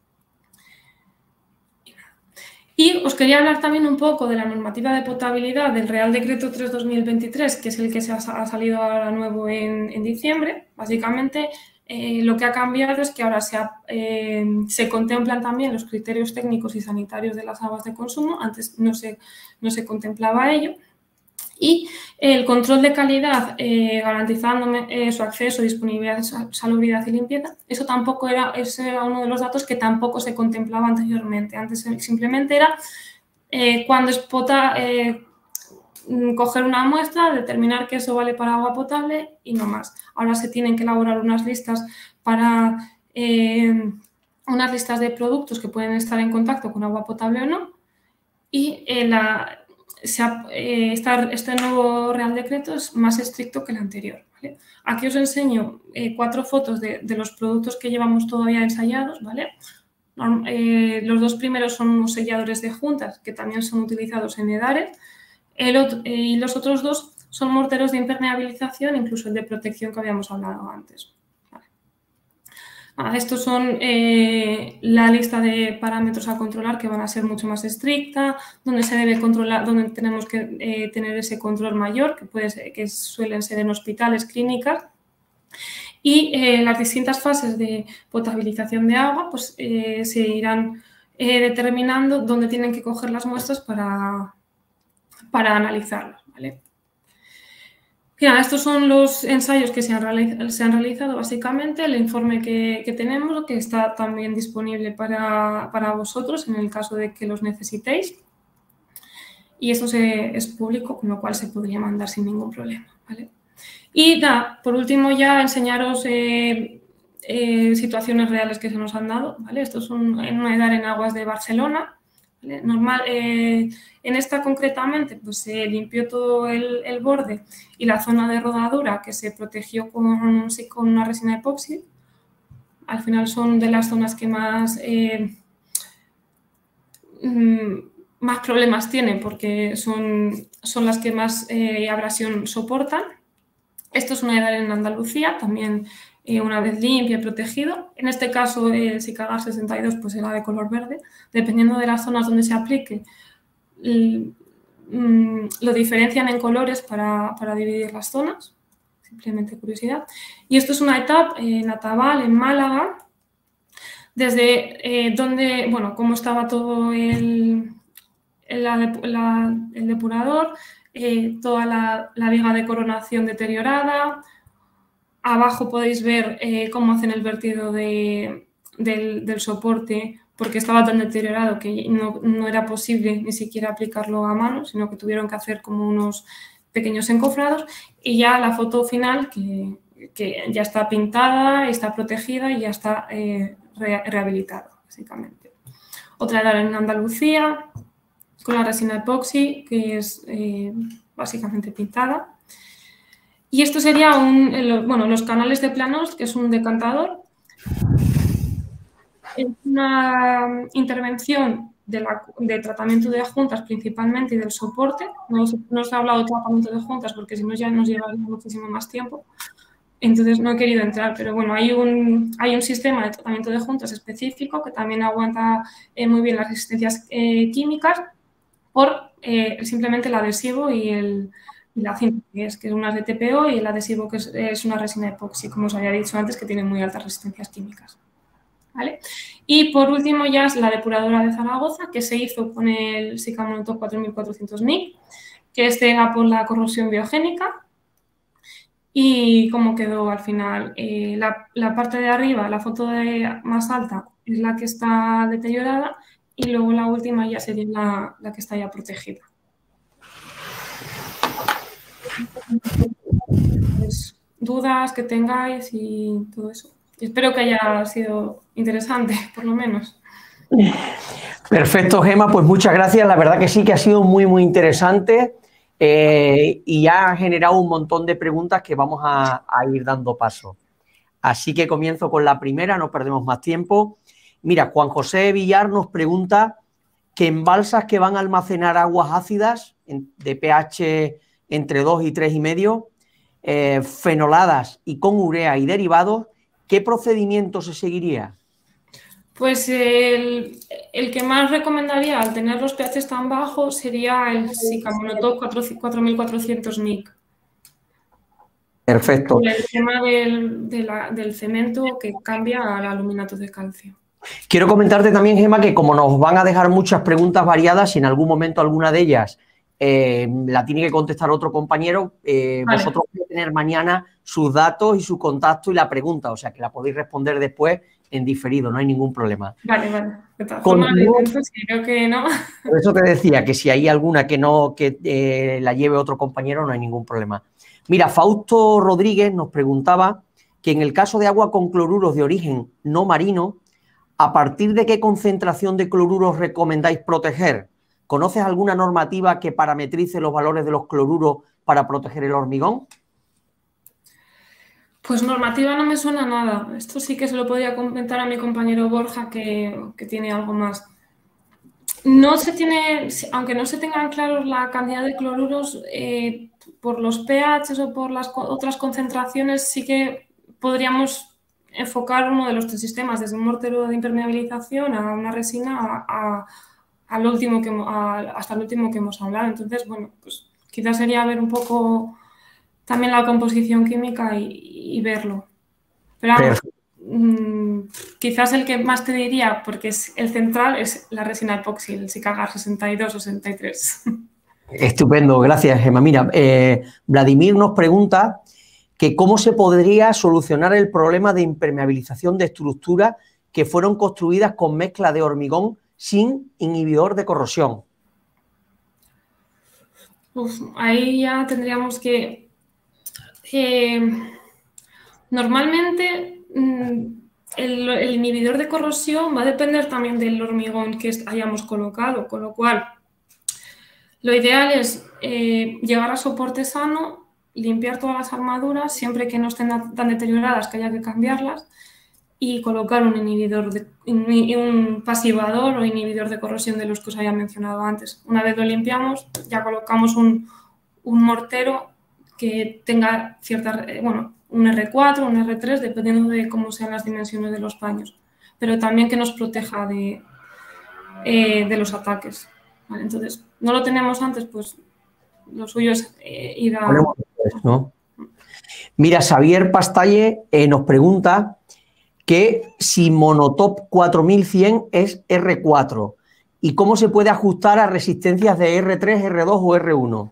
Y os quería hablar también un poco de la normativa de potabilidad del Real Decreto 3/2023, que es el que ha salido ahora nuevo en diciembre. Básicamente, lo que ha cambiado es que ahora se contemplan también los criterios técnicos y sanitarios de las aguas de consumo. Antes no se contemplaba ello. Y el control de calidad, garantizando su acceso, disponibilidad, salubridad y limpieza, ese era uno de los datos que tampoco se contemplaba anteriormente. Antes simplemente era cuando es coger una muestra, determinar que eso vale para agua potable y no más. Ahora se tienen que elaborar unas listas de productos que pueden estar en contacto con agua potable o no. Y este nuevo Real Decreto es más estricto que el anterior, ¿vale? Aquí os enseño 4 fotos de los productos que llevamos todavía ensayados, ¿vale? Los 2 primeros son unos selladores de juntas que también son utilizados en EDARES y los otros 2 son morteros de impermeabilización, incluso el de protección que habíamos hablado antes. Estos son la lista de parámetros a controlar que van a ser mucho más estricta, donde se debe controlar, donde tenemos que tener ese control mayor, que suelen ser en hospitales, clínicas. Y las distintas fases de potabilización de agua pues, se irán determinando dónde tienen que coger las muestras para analizarlas, ¿vale? Mira, estos son los ensayos que se han realizado básicamente, el informe que tenemos, que está también disponible para vosotros en el caso de que los necesitéis. Y esto es público, con lo cual se podría mandar sin ningún problema, ¿vale? Y por último ya enseñaros situaciones reales que se nos han dado, ¿vale? Esto es en una edar en aguas de Barcelona, ¿vale? En esta concretamente pues se limpió todo el borde y la zona de rodadura que se protegió con una resina epoxi. Al final son de las zonas que más problemas tienen porque son las que más abrasión soportan. Esto es una edar en Andalucía, también una vez limpio y protegido. En este caso, el Sicagar 62 pues era de color verde. Dependiendo de las zonas donde se aplique, lo diferencian en colores para dividir las zonas. Simplemente curiosidad. Y esto es una etapa en Atabal, en Málaga, desde donde, bueno, cómo estaba todo el depurador, toda la viga de coronación deteriorada. Abajo podéis ver cómo hacen el vertido del soporte porque estaba tan deteriorado que no era posible ni siquiera aplicarlo a mano, sino que tuvieron que hacer como unos pequeños encofrados. Y ya la foto final que ya está pintada, está protegida y ya está rehabilitada, básicamente. Otra edad en Andalucía, con la resina epoxi, que es básicamente pintada. Y esto sería los canales de planos, que es un decantador. Es una intervención de tratamiento de juntas principalmente y del soporte. No os he hablado de tratamiento de juntas porque si no ya nos llevaría muchísimo más tiempo. Entonces no he querido entrar, pero bueno, hay un sistema de tratamiento de juntas específico que también aguanta muy bien las resistencias químicas por simplemente el adhesivo y la cinta, que es una de TPO, y el adhesivo que es una resina epoxi, como os había dicho antes, que tiene muy altas resistencias químicas. ¿Vale? Y por último ya es la depuradora de Zaragoza, que se hizo con el Sika Monotop 4400 NIC, que era por la corrosión biogénica. Y cómo quedó al final. La parte de arriba, la foto más alta, es la que está deteriorada y luego la última ya sería la que está ya protegida. Pues, dudas que tengáis y todo eso. Espero que haya sido interesante, por lo menos. Perfecto, Gemma, pues muchas gracias. La verdad que sí que ha sido muy, muy interesante y ya ha generado un montón de preguntas que vamos a ir dando paso. Así que comienzo con la primera, no perdemos más tiempo. Mira, Juan José Villar nos pregunta que en balsas que van a almacenar aguas ácidas de pH entre 2 y 3,5, fenoladas y con urea y derivados, ¿qué procedimiento se seguiría? Pues el que más recomendaría al tener los pH tan bajos sería el Sika Monotop 4400 NIC. Perfecto. Por el tema del cemento que cambia al aluminato de calcio. Quiero comentarte también, Gemma, que como nos van a dejar muchas preguntas variadas, si en algún momento alguna de ellas la tiene que contestar otro compañero, vale. Vosotros vais a tener mañana sus datos y su contacto y la pregunta, o sea que la podéis responder después en diferido, no hay ningún problema. Vale. De todas formas, creo que no. Por eso te decía que si hay alguna que no la lleve otro compañero, no hay ningún problema. Mira, Fausto Rodríguez nos preguntaba que en el caso de agua con cloruros de origen no marino, ¿a partir de qué concentración de cloruros recomendáis proteger? ¿Conoces alguna normativa que parametrice los valores de los cloruros para proteger el hormigón? Pues normativa no me suena nada. Esto sí que se lo podría comentar a mi compañero Borja, que tiene algo más. No se tiene, aunque no se tengan claros la cantidad de cloruros, por los pH o por las otras concentraciones sí que podríamos enfocar uno de los tres sistemas, desde un mortero de impermeabilización a una resina hasta el último que hemos hablado. Entonces, bueno, pues quizás sería ver un poco también la composición química y verlo. Pero quizás el que más te diría, porque es el central, es la resina epoxi, el Sicagar 62 o 63. Estupendo, gracias, Gemma. Mira, Vladimir nos pregunta que cómo se podría solucionar el problema de impermeabilización de estructuras que fueron construidas con mezcla de hormigón sin inhibidor de corrosión. Ahí ya tendríamos que Normalmente el inhibidor de corrosión va a depender también del hormigón que hayamos colocado, con lo cual lo ideal es llegar a soporte sano, limpiar todas las armaduras, siempre que no estén tan deterioradas que haya que cambiarlas, y colocar un inhibidor, un pasivador o inhibidor de corrosión de los que os había mencionado antes. Una vez lo limpiamos, ya colocamos un mortero que tenga cierta, un R4, un R3, dependiendo de cómo sean las dimensiones de los paños, pero también que nos proteja de los ataques. Vale, entonces, no lo tenemos antes, pues lo suyo es ir a... ¿no? Mira, Xavier Pastalle nos pregunta que si Monotop 4100 es R4 y cómo se puede ajustar a resistencias de R3, R2 o R1.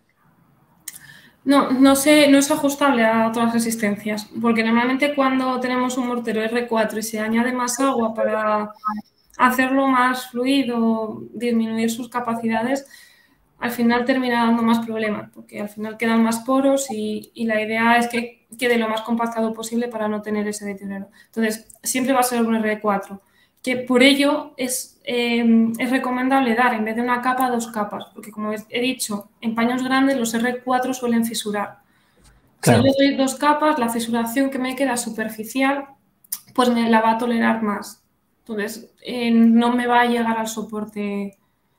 No es ajustable a otras resistencias, porque normalmente cuando tenemos un mortero R4 y se añade más agua para hacerlo más fluido, disminuir sus capacidades, al final termina dando más problemas, porque al final quedan más poros y la idea es que quede lo más compactado posible para no tener ese deterioro. Entonces, siempre va a ser un R4, que por ello es recomendable dar, en vez de una capa, 2 capas, porque como he dicho, en paños grandes los R4 suelen fisurar. Claro. Si yo doy 2 capas, la fisuración que me queda superficial, pues me la va a tolerar más. Entonces, no me va a llegar al soporte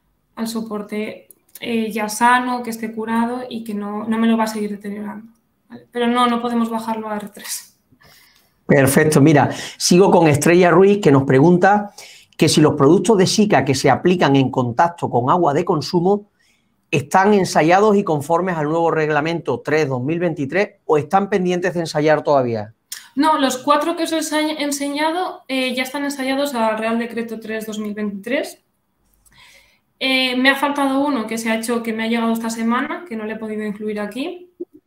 ya sano, que esté curado y que no me lo va a seguir deteriorando. ¿Vale? Pero no podemos bajarlo a R3. Perfecto. Mira, sigo con Estrella Ruiz, que nos pregunta que si los productos de Sika que se aplican en contacto con agua de consumo están ensayados y conformes al nuevo reglamento 3/2023 o están pendientes de ensayar todavía. No, los 4 que os he enseñado ya están ensayados al Real Decreto 3/2023. Me ha faltado uno que que me ha llegado esta semana, que no le he podido incluir aquí.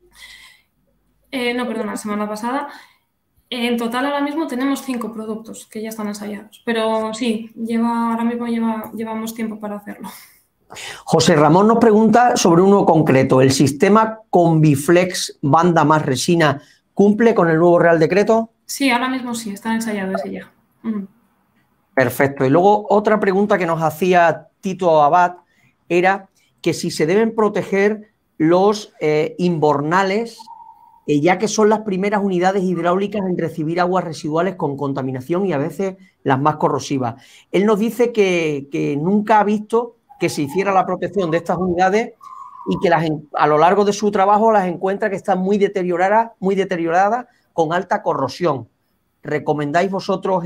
La semana pasada. En total ahora mismo tenemos 5 productos que ya están ensayados, pero sí, ahora mismo llevamos tiempo para hacerlo. José Ramón nos pregunta sobre uno concreto. ¿El sistema Combiflex banda más resina cumple con el nuevo Real Decreto? Sí, ahora mismo sí, está ensayado ese ya. Perfecto. Y luego otra pregunta que nos hacía Tito Abad era que si se deben proteger los inbornales, ya que son las primeras unidades hidráulicas en recibir aguas residuales con contaminación y a veces las más corrosivas. Él nos dice que nunca ha visto que se hiciera la protección de estas unidades y que a lo largo de su trabajo las encuentra que están muy deterioradas con alta corrosión. ¿Recomendáis vosotros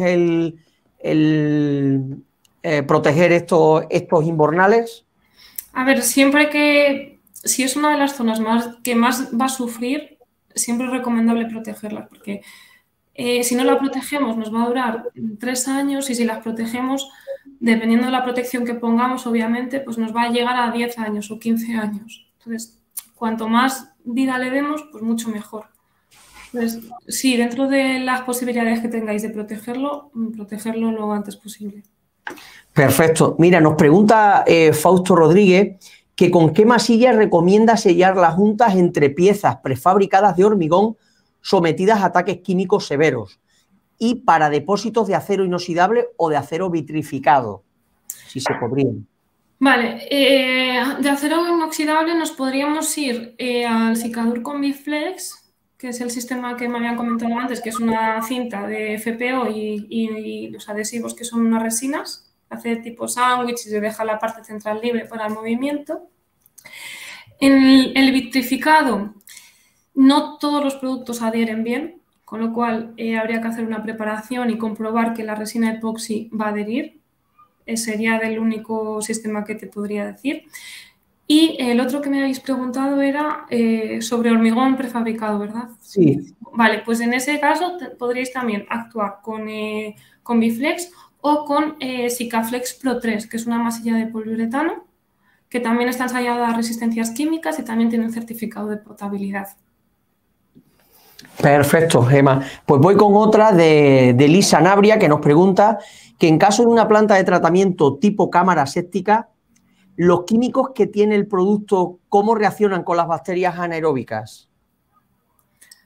proteger estos inbornales? A ver, si es una de las zonas que más va a sufrir, siempre es recomendable protegerlas, porque si no la protegemos nos va a durar 3 años y si las protegemos, dependiendo de la protección que pongamos, obviamente, pues nos va a llegar a 10 años o 15 años. Entonces, cuanto más vida le demos, pues mucho mejor. Entonces, sí, dentro de las posibilidades que tengáis de protegerlo lo antes posible. Perfecto. Mira, nos pregunta Fausto Rodríguez que con qué masilla recomienda sellar las juntas entre piezas prefabricadas de hormigón sometidas a ataques químicos severos y para depósitos de acero inoxidable o de acero vitrificado, si se podrían. Vale, de acero inoxidable nos podríamos ir al Sicadur Combiflex, que es el sistema que me habían comentado antes, que es una cinta de FPO y los adhesivos que son unas resinas, hace tipo sándwich y se deja la parte central libre para el movimiento. En el vitrificado, no todos los productos adhieren bien, con lo cual habría que hacer una preparación y comprobar que la resina epoxi va a adherir. Sería el único sistema que te podría decir. Y el otro que me habéis preguntado era sobre hormigón prefabricado, ¿verdad? Sí. Vale, pues en ese caso podríais también actuar con Biflex o con Sikaflex Pro 3, que es una masilla de poliuretano que también está ensayada a resistencias químicas y también tiene un certificado de potabilidad. Perfecto, Gemma. Pues voy con otra de Lisa Nabria, que nos pregunta que en caso de una planta de tratamiento tipo cámara séptica, los químicos que tiene el producto, ¿cómo reaccionan con las bacterias anaeróbicas?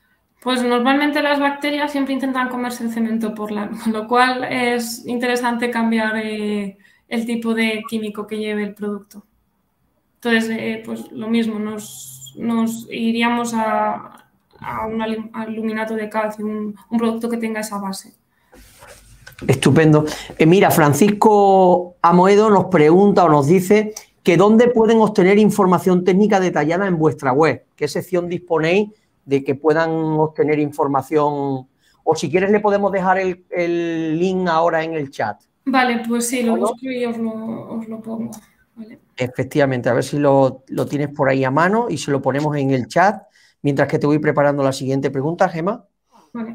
Pues normalmente las bacterias siempre intentan comerse el cemento portland, con lo cual es interesante cambiar el tipo de químico que lleve el producto. Entonces, pues lo mismo, nos iríamos a un aluminato de calcio, un producto que tenga esa base. Estupendo. Mira, Francisco Amoedo nos pregunta o nos dice que dónde pueden obtener información técnica detallada en vuestra web. ¿Qué sección disponéis de que puedan obtener información? O si quieres le podemos dejar el link ahora en el chat. Vale, pues sí, lo busco y os lo pongo. Vale. Efectivamente, a ver si lo tienes por ahí a mano y se lo ponemos en el chat mientras que te voy preparando la siguiente pregunta, Gemma. Vale.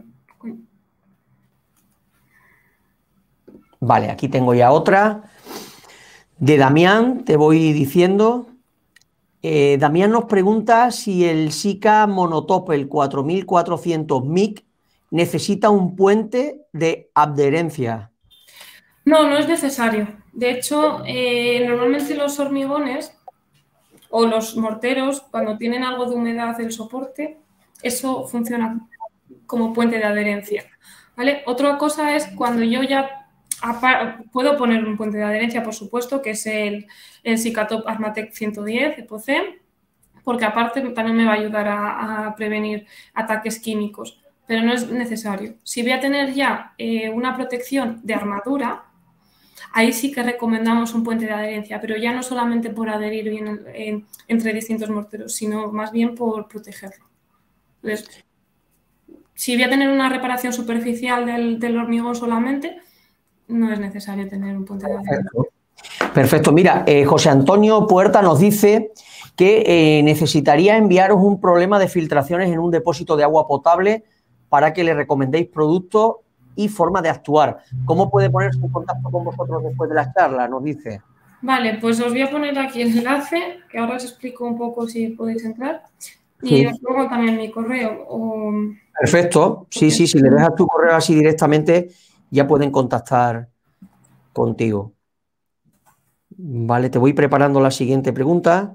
Vale, aquí tengo ya otra. De Damián, te voy diciendo. Damián nos pregunta si el Sika Monotopel 4400 MIC necesita un puente de adherencia. No, no es necesario. De hecho, normalmente los hormigones o los morteros, cuando tienen algo de humedad del soporte, eso funciona como puente de adherencia. ¿Vale? Otra cosa es cuando yo ya puedo poner un puente de adherencia, por supuesto, que es el Sikatop Armatec 110 EPOCE, porque aparte también me va a ayudar a prevenir ataques químicos, pero no es necesario. Si voy a tener ya una protección de armadura, ahí sí que recomendamos un puente de adherencia, pero ya no solamente por adherir bien entre distintos morteros, sino más bien por protegerlo. Entonces, si voy a tener una reparación superficial del hormigón solamente, no es necesario tener un puente de adherencia. Perfecto. Mira, José Antonio Puerta nos dice que necesitaría enviaros un problema de filtraciones en un depósito de agua potable para que le recomendéis productos y forma de actuar. ¿Cómo puede ponerse en contacto con vosotros después de la charla? Nos dice. Vale, pues os voy a poner aquí el enlace, que ahora os explico un poco si podéis entrar. Y os pongo también mi correo. Perfecto. Sí, sí, si le dejas tu correo así directamente, ya pueden contactar contigo. Vale, te voy preparando la siguiente pregunta.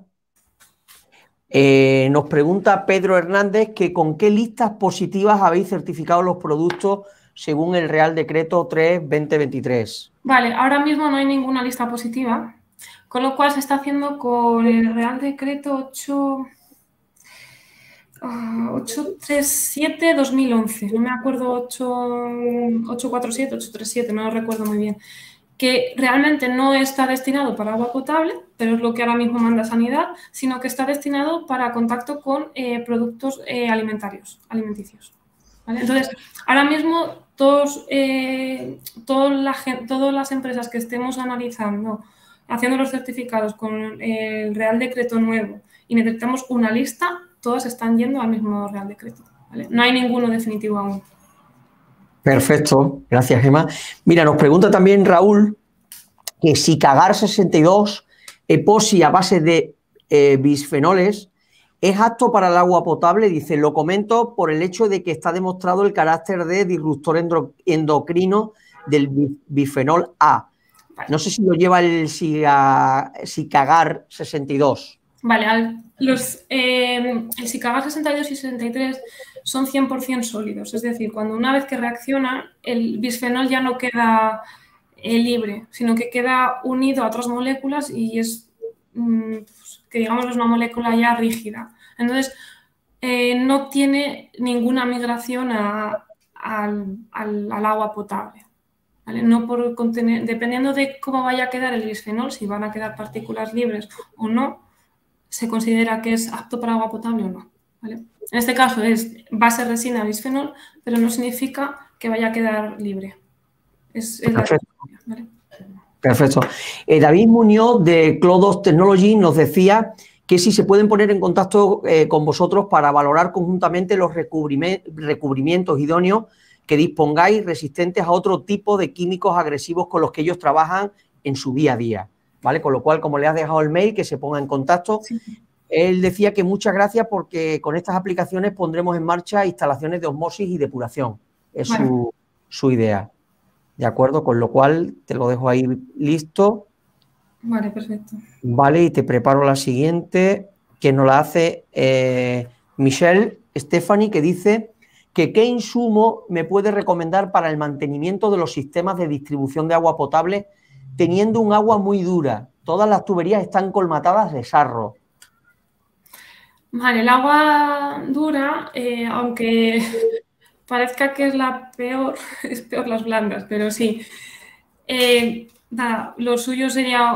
Nos pregunta Pedro Hernández que con qué listas positivas habéis certificado los productos según el Real Decreto 3/2023. Vale, ahora mismo no hay ninguna lista positiva, con lo cual se está haciendo con el Real Decreto 837-2011, no me acuerdo, 847, 837, no lo recuerdo muy bien, que realmente no está destinado para agua potable, pero es lo que ahora mismo manda Sanidad, sino que está destinado para contacto con productos alimenticios. ¿Vale? Entonces, ahora mismo todas las empresas que estemos analizando, haciendo los certificados con el Real Decreto nuevo y necesitamos una lista, todas están yendo al mismo Real Decreto. ¿Vale? No hay ninguno definitivo aún. Perfecto, gracias, Gemma. Mira, nos pregunta también Raúl que si Cagar 62 epoxi a base de bisfenoles es apto para el agua potable. Dice, lo comento por el hecho de que está demostrado el carácter de disruptor endocrino del bisfenol A. No sé si lo lleva el Sicagar 62. Vale, el Sicagar 62 y 63 son 100% sólidos, es decir, cuando una vez que reacciona, el bisfenol ya no queda libre, sino que queda unido a otras moléculas y es, que digamos, es una molécula ya rígida. Entonces, no tiene ninguna migración al agua potable. ¿Vale? No por contener, dependiendo de cómo vaya a quedar el bisfenol, si van a quedar partículas libres o no, se considera que es apto para agua potable o no. ¿Vale? En este caso es base resina bisfenol, pero no significa que vaya a quedar libre. Perfecto. ¿Vale? Perfecto. David Muñoz de Clodos Technology nos decía que si se pueden poner en contacto con vosotros para valorar conjuntamente los recubrimientos idóneos que dispongáis resistentes a otro tipo de químicos agresivos con los que ellos trabajan en su día a día, ¿vale? Con lo cual, como le has dejado el mail, que se ponga en contacto. Sí. Él decía que muchas gracias porque con estas aplicaciones pondremos en marcha instalaciones de osmosis y depuración. Es su idea. ¿De acuerdo? Con lo cual, te lo dejo ahí listo. Vale, perfecto. Vale, y te preparo la siguiente, que nos la hace Michelle Stephanie, que dice que qué insumo me puede recomendar para el mantenimiento de los sistemas de distribución de agua potable teniendo un agua muy dura. Todas las tuberías están colmatadas de sarro. Vale, el agua dura, aunque parezca que es la peor, es peor las blandas, pero sí. Lo suyo sería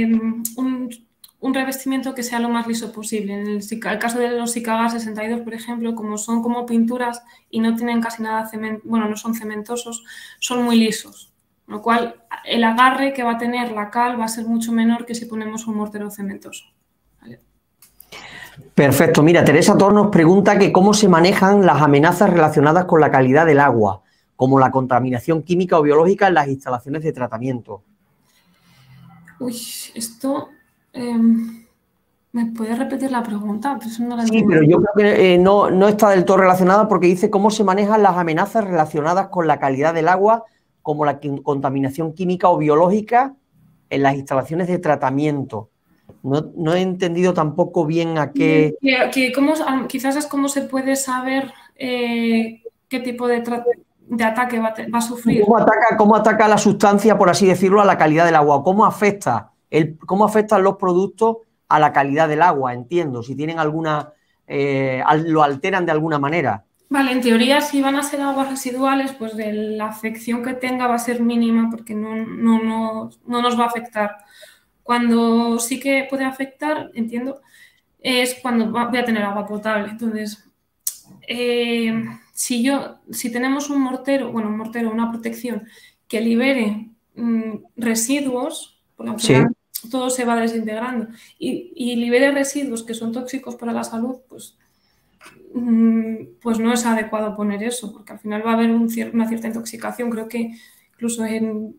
un revestimiento que sea lo más liso posible. En el caso de los Sicagas 62, por ejemplo, como son como pinturas y no tienen casi nada cemento, bueno, no son cementosos, son muy lisos. Con lo cual, el agarre que va a tener la cal va a ser mucho menor que si ponemos un mortero cementoso. ¿Vale? Perfecto. Mira, Teresa Tor nos pregunta que cómo se manejan las amenazas relacionadas con la calidad del agua, como la contaminación química o biológica en las instalaciones de tratamiento. Uy, esto... ¿me puedes repetir la pregunta? Pues no la sí, pero yo creo que no está del todo relacionada porque dice cómo se manejan las amenazas relacionadas con la calidad del agua, como la contaminación química o biológica en las instalaciones de tratamiento. No he entendido tampoco bien a qué... quizás es cómo se puede saber qué tipo de ataque va a sufrir. ¿Cómo ataca la sustancia, por así decirlo, a la calidad del agua? ¿Cómo afectan los productos a la calidad del agua? Entiendo, si tienen alguna... lo alteran de alguna manera. Vale, en teoría, si van a ser aguas residuales, pues de la afección que tenga va a ser mínima porque no nos va a afectar. Cuando sí que puede afectar, entiendo, es cuando voy a tener agua potable. Entonces, si tenemos un mortero, una protección que libere residuos, porque al final todo se va desintegrando, y libere residuos que son tóxicos para la salud, pues no es adecuado poner eso, porque al final va a haber una cierta intoxicación. Creo que incluso en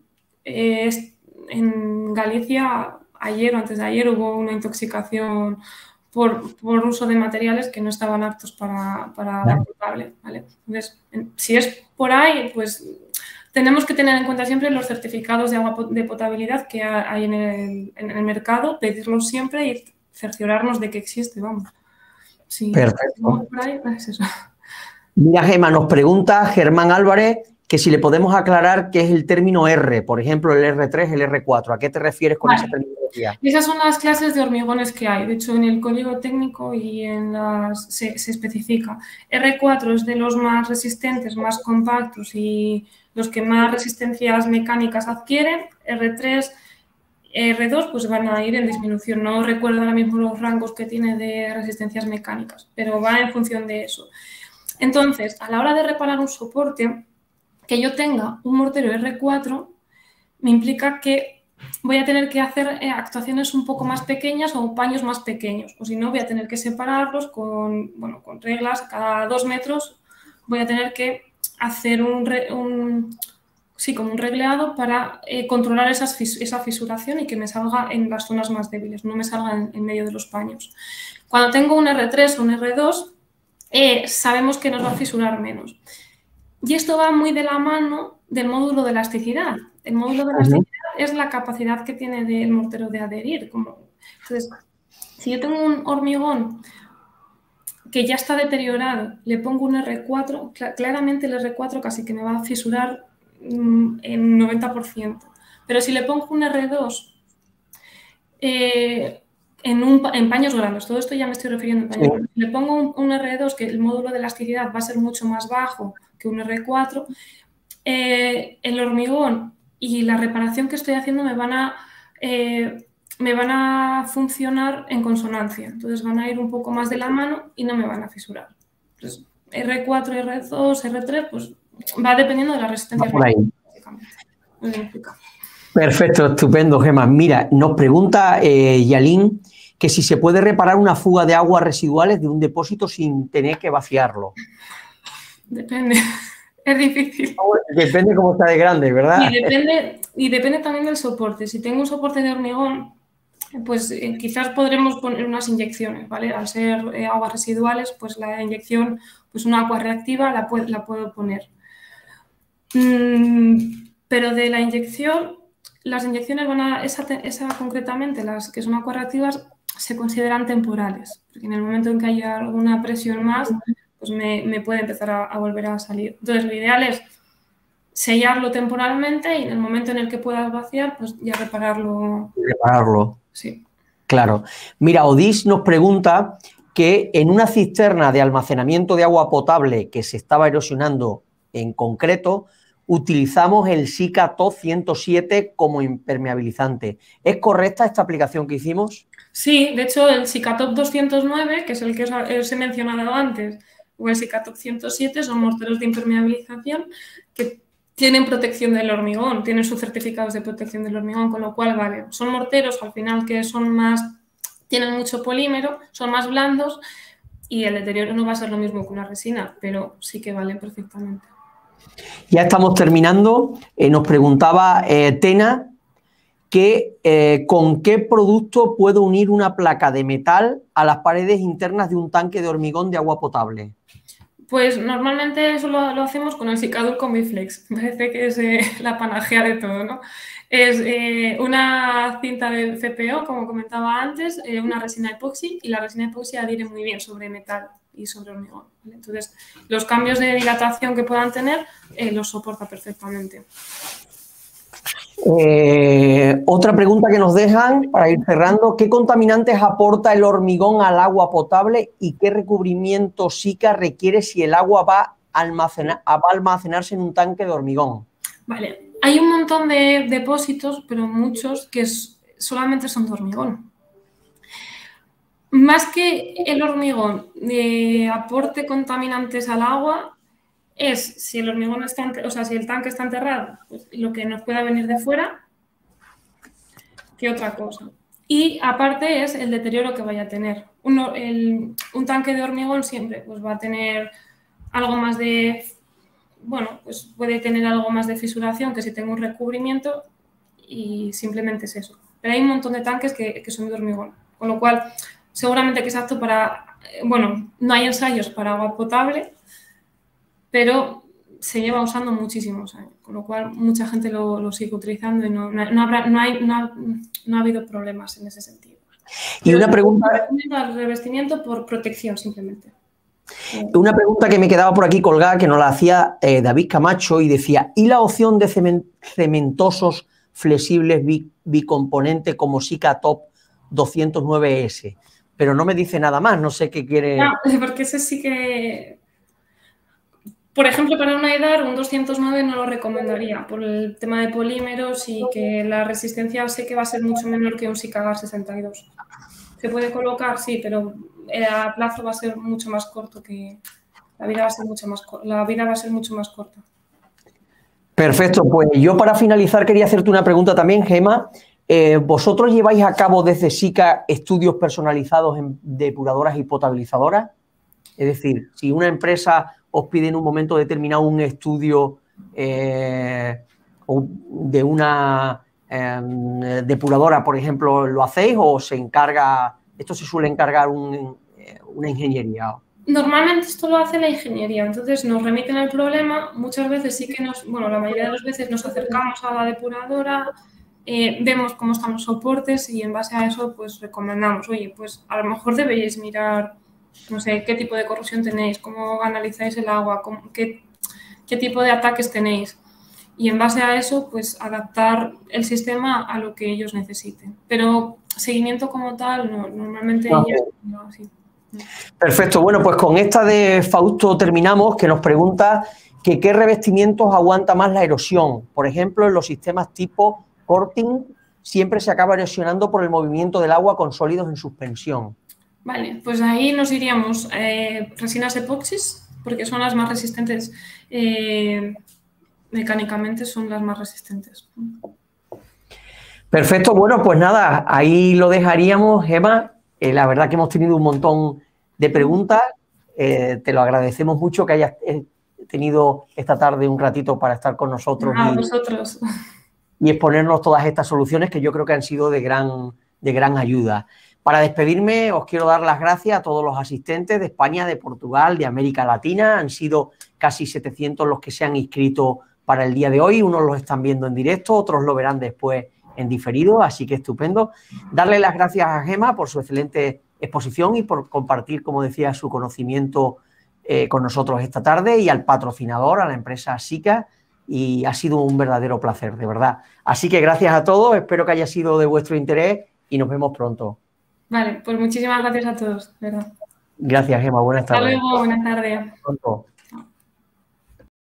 Galicia, ayer o antes de ayer, hubo una intoxicación por uso de materiales que no estaban aptos para agua potable, ¿vale? Entonces, si es por ahí, pues tenemos que tener en cuenta siempre los certificados de agua de potabilidad que hay en el mercado, pedirlos siempre y cerciorarnos de que existe, vamos. Sí. Perfecto. Por ahí, es eso. Mira, Gemma, nos pregunta Germán Álvarez que si le podemos aclarar qué es el término R, por ejemplo, el R3, el R4. ¿A qué te refieres con esa terminología? Esas son las clases de hormigones que hay. De hecho, en el código técnico y se especifica. R4 es de los más resistentes, más compactos y los que más resistencias mecánicas adquieren. R3, R2 pues van a ir en disminución. No recuerdo ahora mismo los rangos que tiene de resistencias mecánicas, pero va en función de eso. Entonces, a la hora de reparar un soporte, que yo tenga un mortero R4 me implica que voy a tener que hacer actuaciones un poco más pequeñas o paños más pequeños, o si no voy a tener que separarlos con reglas. Cada 2 metros voy a tener que hacer como un regleado para controlar esa fisuración y que me salga en las zonas más débiles, no me salga en medio de los paños. Cuando tengo un R3 o un R2, sabemos que nos va a fisurar menos. Y esto va muy de la mano del módulo de elasticidad. El módulo de elasticidad es la capacidad que tiene el mortero de adherir. Entonces, si yo tengo un hormigón que ya está deteriorado, le pongo un R4, claramente el R4 casi que me va a fisurar en 90%. Pero si le pongo un R2 en paños grandes, todo esto ya me estoy refiriendo a paños grandes, si le pongo un R2 que el módulo de elasticidad va a ser mucho más bajo que un R4, el hormigón y la reparación que estoy haciendo me van a funcionar en consonancia. Entonces van a ir un poco más de la mano y no me van a fisurar. Entonces, R4, R2, R3, pues va dependiendo de la resistencia. Perfecto, estupendo, Gemma. Mira, nos pregunta Yalín que si se puede reparar una fuga de aguas residuales de un depósito sin tener que vaciarlo. Depende. Es difícil. Depende cómo está de grande, ¿verdad? Y depende también del soporte. Si tengo un soporte de hormigón, pues quizás podremos poner unas inyecciones, ¿vale? Al ser aguas residuales, pues la inyección, pues una agua reactiva la puedo poner. Pero de la inyección, las inyecciones esa concretamente, las que son aguas reactivas, se consideran temporales. Porque en el momento en que haya alguna presión más, pues me puede empezar a volver a salir. Entonces, lo ideal es sellarlo temporalmente y en el momento en el que puedas vaciar, pues ya repararlo. Repararlo. Sí. Claro. Mira, Odis nos pregunta que en una cisterna de almacenamiento de agua potable que se estaba erosionando en concreto, utilizamos el Sika Top 107 como impermeabilizante. ¿Es correcta esta aplicación que hicimos? Sí, de hecho el Sika Top 209, que es el que os he mencionado antes, o el Sika Top 107 son morteros de impermeabilización que tienen protección del hormigón, tienen sus certificados de protección del hormigón, con lo cual, vale, son morteros al final que son más, tienen mucho polímero, son más blandos y el deterioro no va a ser lo mismo que una resina, pero sí que valen perfectamente. Ya estamos terminando. Nos preguntaba Tena que con qué producto puedo unir una placa de metal a las paredes internas de un tanque de hormigón de agua potable. Pues normalmente eso lo hacemos con el Sikadur Combiflex. Me parece que es la panacea de todo, ¿no? Es una cinta de CPO, como comentaba antes, una resina epoxi, y la resina epoxi adhiere muy bien sobre metal y sobre hormigón, ¿vale? Entonces, los cambios de dilatación que puedan tener los soporta perfectamente. Otra pregunta que nos dejan para ir cerrando: ¿qué contaminantes aporta el hormigón al agua potable y qué recubrimiento Sika requiere si el agua va a almacenarse en un tanque de hormigón? Vale, hay un montón de depósitos, pero muchos que solamente son de hormigón. Más que el hormigón aporte contaminantes al agua, es si el hormigón está, o sea, si el tanque está enterrado, pues lo que nos pueda venir de fuera, que otra cosa. Y aparte es el deterioro que vaya a tener. Un tanque de hormigón siempre pues, va a tener algo más de, bueno, pues puede tener algo más de fisuración que si tengo un recubrimiento, y simplemente es eso. Pero hay un montón de tanques que son de hormigón, con lo cual seguramente que es apto para, bueno, no hay ensayos para agua potable, pero se lleva usando muchísimos años, con lo cual mucha gente lo sigue utilizando y no ha habido problemas en ese sentido. Y una pregunta... El revestimiento por protección, simplemente. Una pregunta que me quedaba por aquí colgada, que nos la hacía David Camacho, y decía: ¿y la opción de cementosos flexibles bicomponente como Sika Top 209S? Pero no me dice nada más, no sé qué quiere... No, porque ese sí que... Por ejemplo, para un AIDAR, un 209 no lo recomendaría por el tema de polímeros y que la resistencia sé que va a ser mucho menor que un Sikagar 62. ¿Se puede colocar? Sí, pero a plazo va a ser mucho más corto que... La vida va a ser mucho más corta. Perfecto, pues yo para finalizar quería hacerte una pregunta también, Gemma. ¿Vosotros lleváis a cabo desde Sika estudios personalizados en depuradoras y potabilizadoras? Es decir, si una empresa os pide en un momento determinado un estudio de una depuradora, por ejemplo, ¿lo hacéis o se encarga, esto se suele encargar una ingeniería? Normalmente esto lo hace la ingeniería, entonces nos remiten el problema, muchas veces sí que la mayoría de las veces nos acercamos a la depuradora, vemos cómo están los soportes y en base a eso pues recomendamos, oye, pues a lo mejor deberíais mirar, no sé, qué tipo de corrosión tenéis, cómo analizáis el agua, qué tipo de ataques tenéis, y en base a eso pues adaptar el sistema a lo que ellos necesiten. Pero seguimiento como tal, no, normalmente no, así. Perfecto, bueno, pues con esta de Fausto terminamos, que nos pregunta que qué revestimientos aguanta más la erosión. Por ejemplo, en los sistemas tipo Corting siempre se acaba erosionando por el movimiento del agua con sólidos en suspensión. Vale, pues ahí nos iríamos resinas epoxis, porque son las más resistentes, mecánicamente son las más resistentes. Perfecto, bueno, pues nada, ahí lo dejaríamos, Gemma. La verdad que hemos tenido un montón de preguntas. Te lo agradecemos mucho que hayas tenido esta tarde un ratito para estar con nosotros y exponernos todas estas soluciones que yo creo que han sido de gran ayuda. Para despedirme, os quiero dar las gracias a todos los asistentes de España, de Portugal, de América Latina. Han sido casi 700 los que se han inscrito para el día de hoy. Unos los están viendo en directo, otros lo verán después en diferido, así que estupendo. Darle las gracias a Gemma por su excelente exposición y por compartir, como decía, su conocimiento con nosotros esta tarde y al patrocinador, a la empresa SICA, y ha sido un verdadero placer, de verdad. Así que gracias a todos, espero que haya sido de vuestro interés y nos vemos pronto. Vale, pues muchísimas gracias a todos, de verdad. Gracias, Gemma, buenas tardes. Hasta luego, buenas tardes. Hasta pronto.